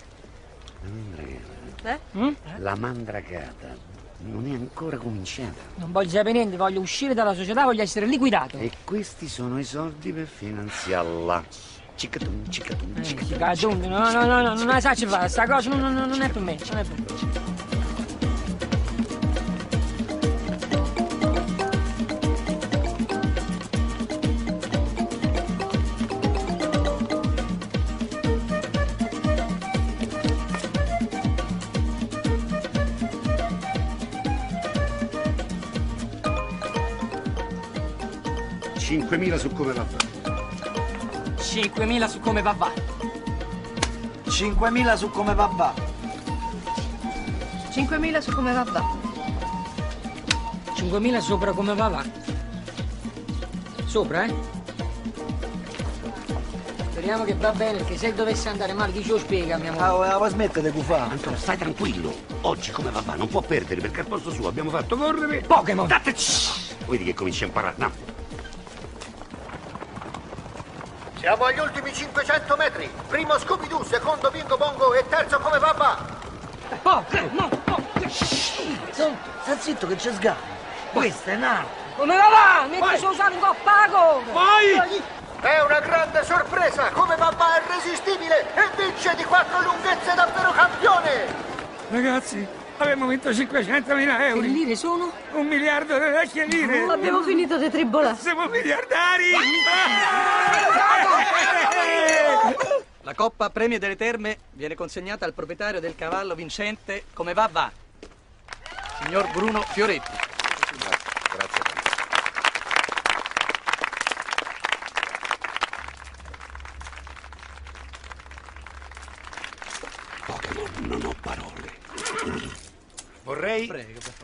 La mandracata non è ancora cominciata. Non voglio sapere niente, voglio uscire dalla società, voglio essere liquidato. E questi sono i soldi per finanziarla. Cicatum, cicatum, cicatum. Cicatum, no, non la sacci fare, sta cosa non è per me, non è per me. $5.000 su come va. 5.000 su come va va. 5.000 su come va va. 5.000 su come va va. 5.000 sopra come va va. Sopra, eh? Speriamo che va bene, perché se dovesse andare male, chi ce lo spiega, mia moglie? Ah, ma smettete di fare. Antonio, stai tranquillo. Oggi come va? Non può perdere, perché al posto suo abbiamo fatto correre Pokémon. Vedi che comincia a imparare. No. Siamo agli ultimi 500 metri. Primo Scooby-Doo, secondo Bingo Bongo e terzo come va va. Pokémon. Sta zitto che c'è sgamo. Questa è un'arte. Come va va? Metti a usare un coppa la Vai! È una grande sorpresa. Come va va è irresistibile e vince di 4 lunghezze davvero campione. Ragazzi, abbiamo vinto 500.000 euro. Che lire sono? 1 miliardo di vecchie lire. Abbiamo finito di tribolare. Siamo miliardari. La Coppa Premio delle Terme viene consegnata al proprietario del cavallo vincente come va va, signor Bruno Fioretti. Grazie. Pokémon, non ho parole. Vorrei... Prego, per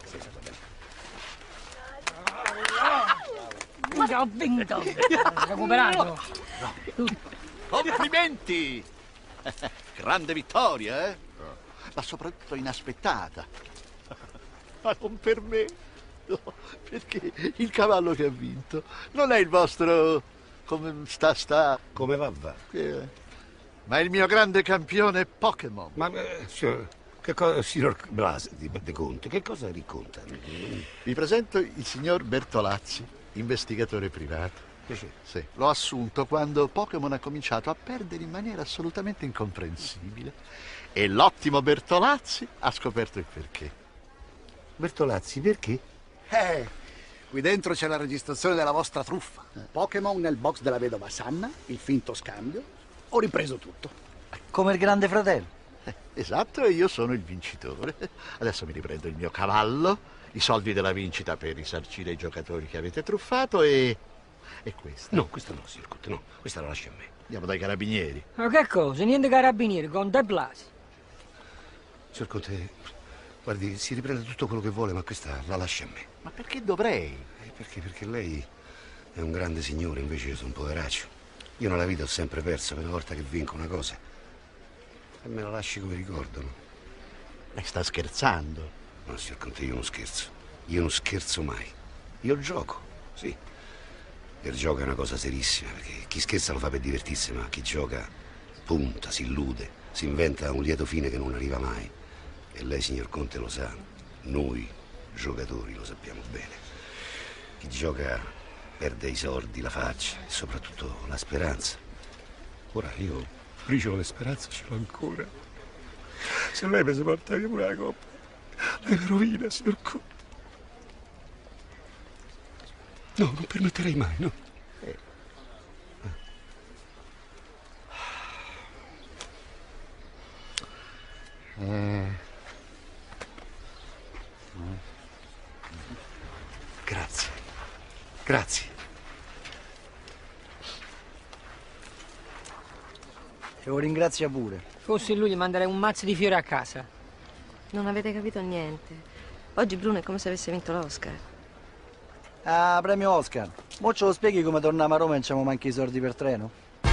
favore. Ho vinto. Recuperato. Complimenti! Grande vittoria, eh? Ma soprattutto inaspettata. Ma non per me, no, perché il cavallo che ha vinto non è il vostro... come sta... Come va? Ma è il mio grande campione Pokémon. Ma, che cosa, signor Blas di Conte, che cosa racconta? Vi presento il signor Bertolazzi, investigatore privato. Piacere. Sì, l'ho assunto quando Pokémon ha cominciato a perdere in maniera assolutamente incomprensibile. E l'ottimo Bertolazzi ha scoperto il perché. Bertolazzi, perché? Qui dentro c'è la registrazione della vostra truffa. Pokémon nel box della vedova Sanna, il finto scambio. Ho ripreso tutto. Come il grande fratello. Esatto, e io sono il vincitore. Adesso mi riprendo il mio cavallo, i soldi della vincita per risarcire i giocatori che avete truffato e questa. No, questa no, signor Conte, no. Questa la lasci a me. Andiamo dai carabinieri. Ma che cosa? Niente carabinieri, con De Blasi. Signor Conte, guardi, si riprende tutto quello che vuole, ma questa la lasci a me. Ma perché dovrei? Perché lei è un grande signore, invece io sono un poveraccio. Io nella vita ho sempre perso, per una volta che vinco una cosa. E me la lasci come ricordo, no? Lei sta scherzando? No, signor Conte, io non scherzo. Io non scherzo mai. Io gioco, sì. Il gioco è una cosa serissima, perché chi scherza lo fa per divertirsi, ma chi gioca punta, si illude, si inventa un lieto fine che non arriva mai. E lei, signor Conte, lo sa. Noi, giocatori, lo sappiamo bene. Chi gioca perde i soldi, la faccia e soprattutto la speranza. Ora io briciolo di speranza ce l'ho ancora. Se lei mi si porta via pure la coppa, lei mi rovina, signor Conte. No, non permetterei mai, no. Grazie. Grazie. Te lo ringrazio pure. Fossi lui gli manderei un mazzo di fiori a casa. Non avete capito niente. Oggi Bruno è come se avesse vinto l'Oscar. Ah, premio Oscar. Mo ce lo spieghi come torniamo a Roma e non c'abbiamo manchi i soldi per treno?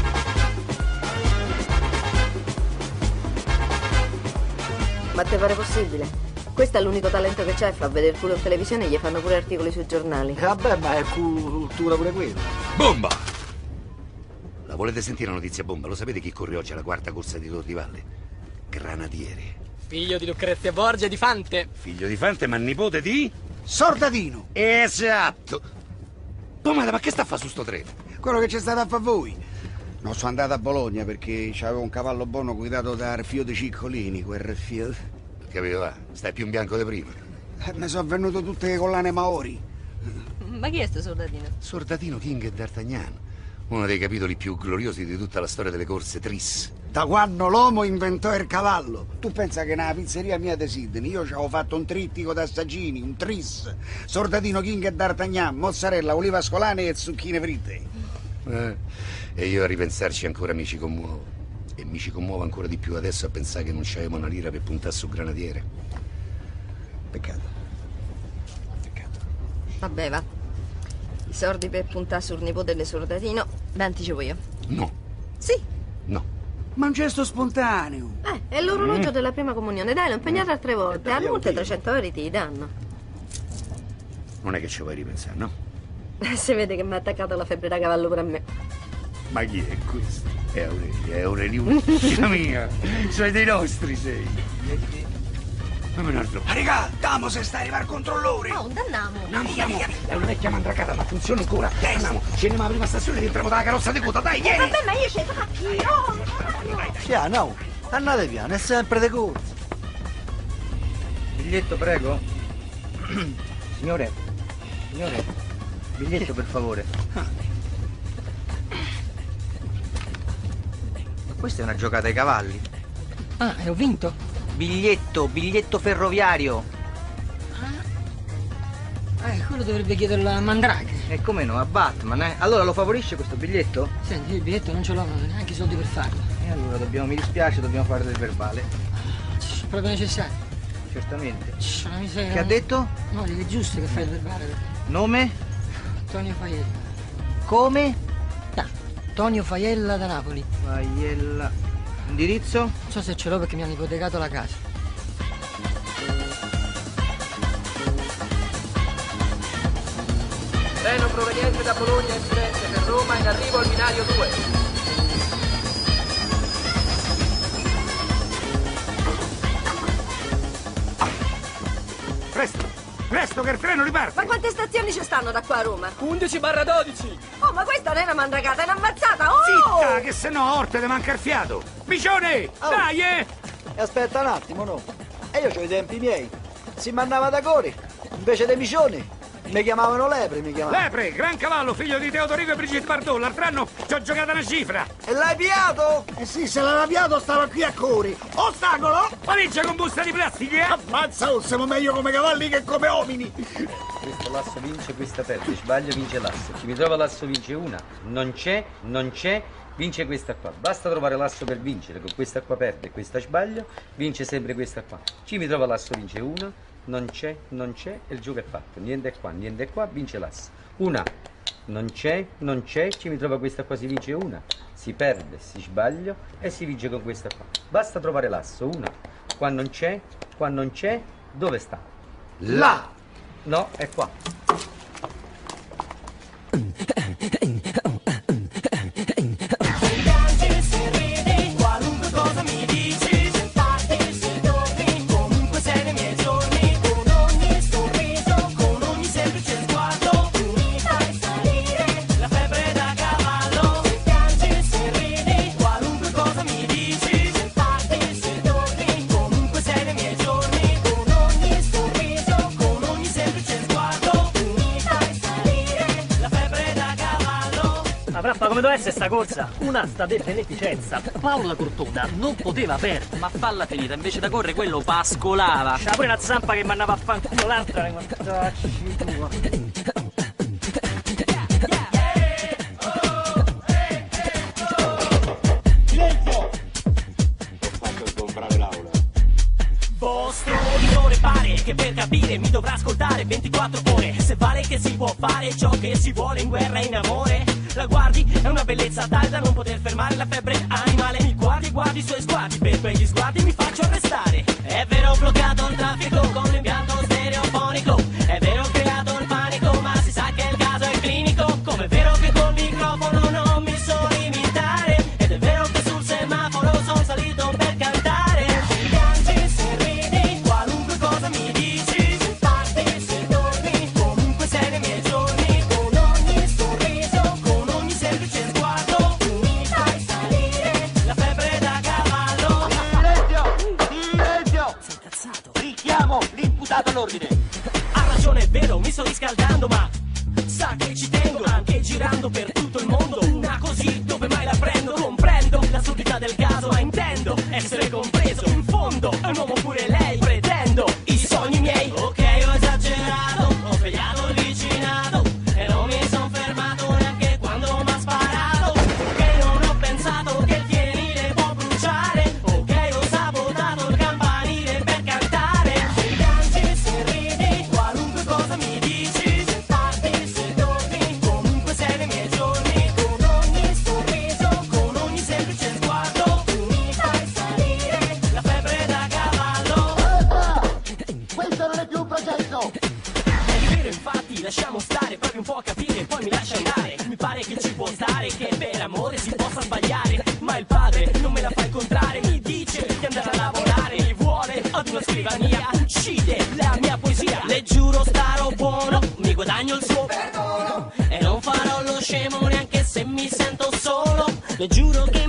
Ma te pare possibile? Questo è l'unico talento che c'è, fa vedere culo in televisione e gli fanno pure articoli sui giornali. Vabbè, ma è cultura pure quella. Bomba! La volete sentire la notizia bomba? Lo sapete chi corre oggi alla quarta corsa di Tor di Valle? Granadiere. Figlio di Lucrezia Borgia e di Fante. Figlio di Fante, ma nipote di? Sordatino! Esatto! Pomata, ma che sta a fare su sto treno? Quello che c'è stato a fare voi. Non sono andato a Bologna perché c'avevo un cavallo buono guidato da Arfio de Ciccolini, quel Arfio. Capito, va? Stai più in bianco di prima. Mi sono venuto tutte le collane Maori. Ma chi è sto soldatino? Sordatino King e D'Artagnan. Uno dei capitoli più gloriosi di tutta la storia delle corse Tris. Da quando l'uomo inventò il cavallo. Tu pensa che nella pizzeria mia di Sydney io ci avevo fatto un trittico d'assaggini, un tris. Sordatino King e D'Artagnan, mozzarella, olive ascolane e zucchine fritte. E io a ripensarci ancora mi ci commuovo. E mi ci commuovo ancora di più adesso a pensare che non c'avevamo una lira per puntare su Granadiere. Peccato. Vabbè, va. I soldi per puntare sul nipote del soldatino, li anticipo io. No. Sì. No. Ma un gesto spontaneo. È l'orologio della prima comunione. Dai, l'ho impegnato altre volte. A multe 300 euro ti danno. Non è che ci vuoi ripensare, no? Si vede che mi ha attaccato la febbre da cavallo pure a me. Ma chi è questo? È Aurelio, figlia mia. Sei dei nostri, sei. Ma Menardo. Raga, damo se sta arrivare il controllore. Oh, andiamo. Andiamo. È una vecchia mandracata, ma funziona ancora. Andiamo. Scendiamo alla prima stazione e rientriamo dalla carrozza di coda. Dai, vieni. Vabbè, ma io scendo anch'io. Piano, andate piano, è sempre de corsa. Biglietto, prego. Signore, biglietto per favore. Questa è una giocata ai cavalli. Ah, e ho vinto? Biglietto ferroviario. Quello dovrebbe chiederlo a Mandrake. E come no, a Batman, eh? Allora lo favorisce questo biglietto? Senti, io il biglietto non ce l'ho, non ho neanche i soldi per farlo. E allora mi dispiace, dobbiamo fare del verbale. È proprio necessario. Certamente. Una miseria. Che ha detto? No, è giusto che fai il verbale. Nome? Tonio Faiella. Come? Tonio Faiella da Napoli. Faiella. Indirizzo? Non so se ce l'ho perché mi hanno ipotecato la casa. Treno proveniente da Bologna e Firenze per Roma in arrivo al binario 2. Presto! Presto che il treno riparte! Ma quante stazioni ci stanno da qua a Roma? 11/12! Oh, ma questa non è una mandragata, è una ammazzata! Oh! Zitta, che se no Orte ti manca il fiato! Micione, dai, Aspetta un attimo, no. E io c'ho i tempi miei. Si mandava da Cori, invece dei micioni. Mi chiamavano Lepre, mi chiamavano. Lepre, gran cavallo, figlio di Teodorico e Brigitte Bardot. L'altro anno ci ho giocato una cifra. E l'hai piato? Eh sì, se l'aveva piato stava qui a Cori. Ostacolo! Pareggia con busta di plastica, eh? Ammazza, oh, siamo meglio come cavalli che come uomini. Questo lasso vince, questa perde. Sbaglio, vince l'asso. Chi mi trova l'asso vince una. Non c'è, vince questa qua. Basta trovare l'asso per vincere. Con questa qua perde, questa sbaglio, vince sempre questa qua. Chi mi trova l'asso vince una. Non c'è, e il gioco è fatto. Niente è qua, vince l'asso. Una. Non c'è, chi mi trova questa qua si vince una. Si perde, si sbaglio e si vince con questa qua. Basta trovare l'asso. Una. Qua non c'è, dove sta? Là! No, è qua. Qualunque cosa mi dici, se parti, se dormi, comunque sei nei miei giorni, con ogni sorriso, con ogni semplice sguardo, tu mi fai salire la febbre da cavallo. Se piangi, se ridi, qualunque cosa mi dici, se parti, se dormi, comunque sei nei miei giorni, con ogni sorriso, con ogni semplice sguardo, tu mi fai salire la febbre da cavallo. Avrà come deve essere sta corsa? Un'asta di beneficenza. Paolo da Cortona non poteva perdere. Ma falla finita, invece da correre quello pascolava. C'era pure una zampa che mandava a fanculo l'altra. Guardacci tua. Vostro uditore pare che per capire mi dovrà ascoltare 24 ore. Se vale che si può fare ciò che si vuole in guerra e in amore. La guardi, è una bellezza tale da non poter fermare la febbre animale. Mi guardi e guardi i suoi sguardi, per quegli sguardi mi faccio arrestare. È vero, ho bloccato il traffico con l'impianto stereofonico. È vero, ho creato il panico, ma si sa che il caso è clinico. Come è vero che col microfono non mi so limitare. Ed è vero che sul semaforo sono salito per cantare. Se piangi, se ridi, qualunque cosa mi dici, se parti, se dormi, comunque sei nei miei giorni, con ogni sorriso, con ogni semplice sguardo, tu mi fai salire la febbre da cavallo. Silenzio! Sei incazzato? Richiamo l'imputato all'ordine. Ha ragione, è vero, mi sto riscaldando, ma sa che ci tengo, anche girando per tutto il mondo. Una così, dove mai la prendo? Comprendo l'assurdità del caso, ma intendo essere compreso. In fondo, è un uomo pure lei, pretendo i sogni miei. Ok, ho esagerato, ho svegliato il vicinato e non mi son fermato neanche quando m'ha sparato. Ok, non ho pensato che il fienile può bruciare. Ok, ho sabotato il campanile per cantare. Se piangi, se ridi, qualunque cosa mi dici, se parti, se dormi, comunque sei nei miei giorni, con ogni sorriso, con ogni semplice sguardo, tu mi fai salire la febbre da cavallo. Questo non è più un progetto! È vero, infatti, lasciamo stare, provi un po' a capire, poi mi lascia andare. Mi pare che ci può stare, che per amore si possa sbagliare, ma il padre non me la fa incontrare. Mi dice di andare a lavorare, mi vuole ad una scrivania, uccide la mia poesia. Le giuro starò buono, mi guadagno il suo perdono e non farò lo scemo neanche se mi sento solo. Le giuro che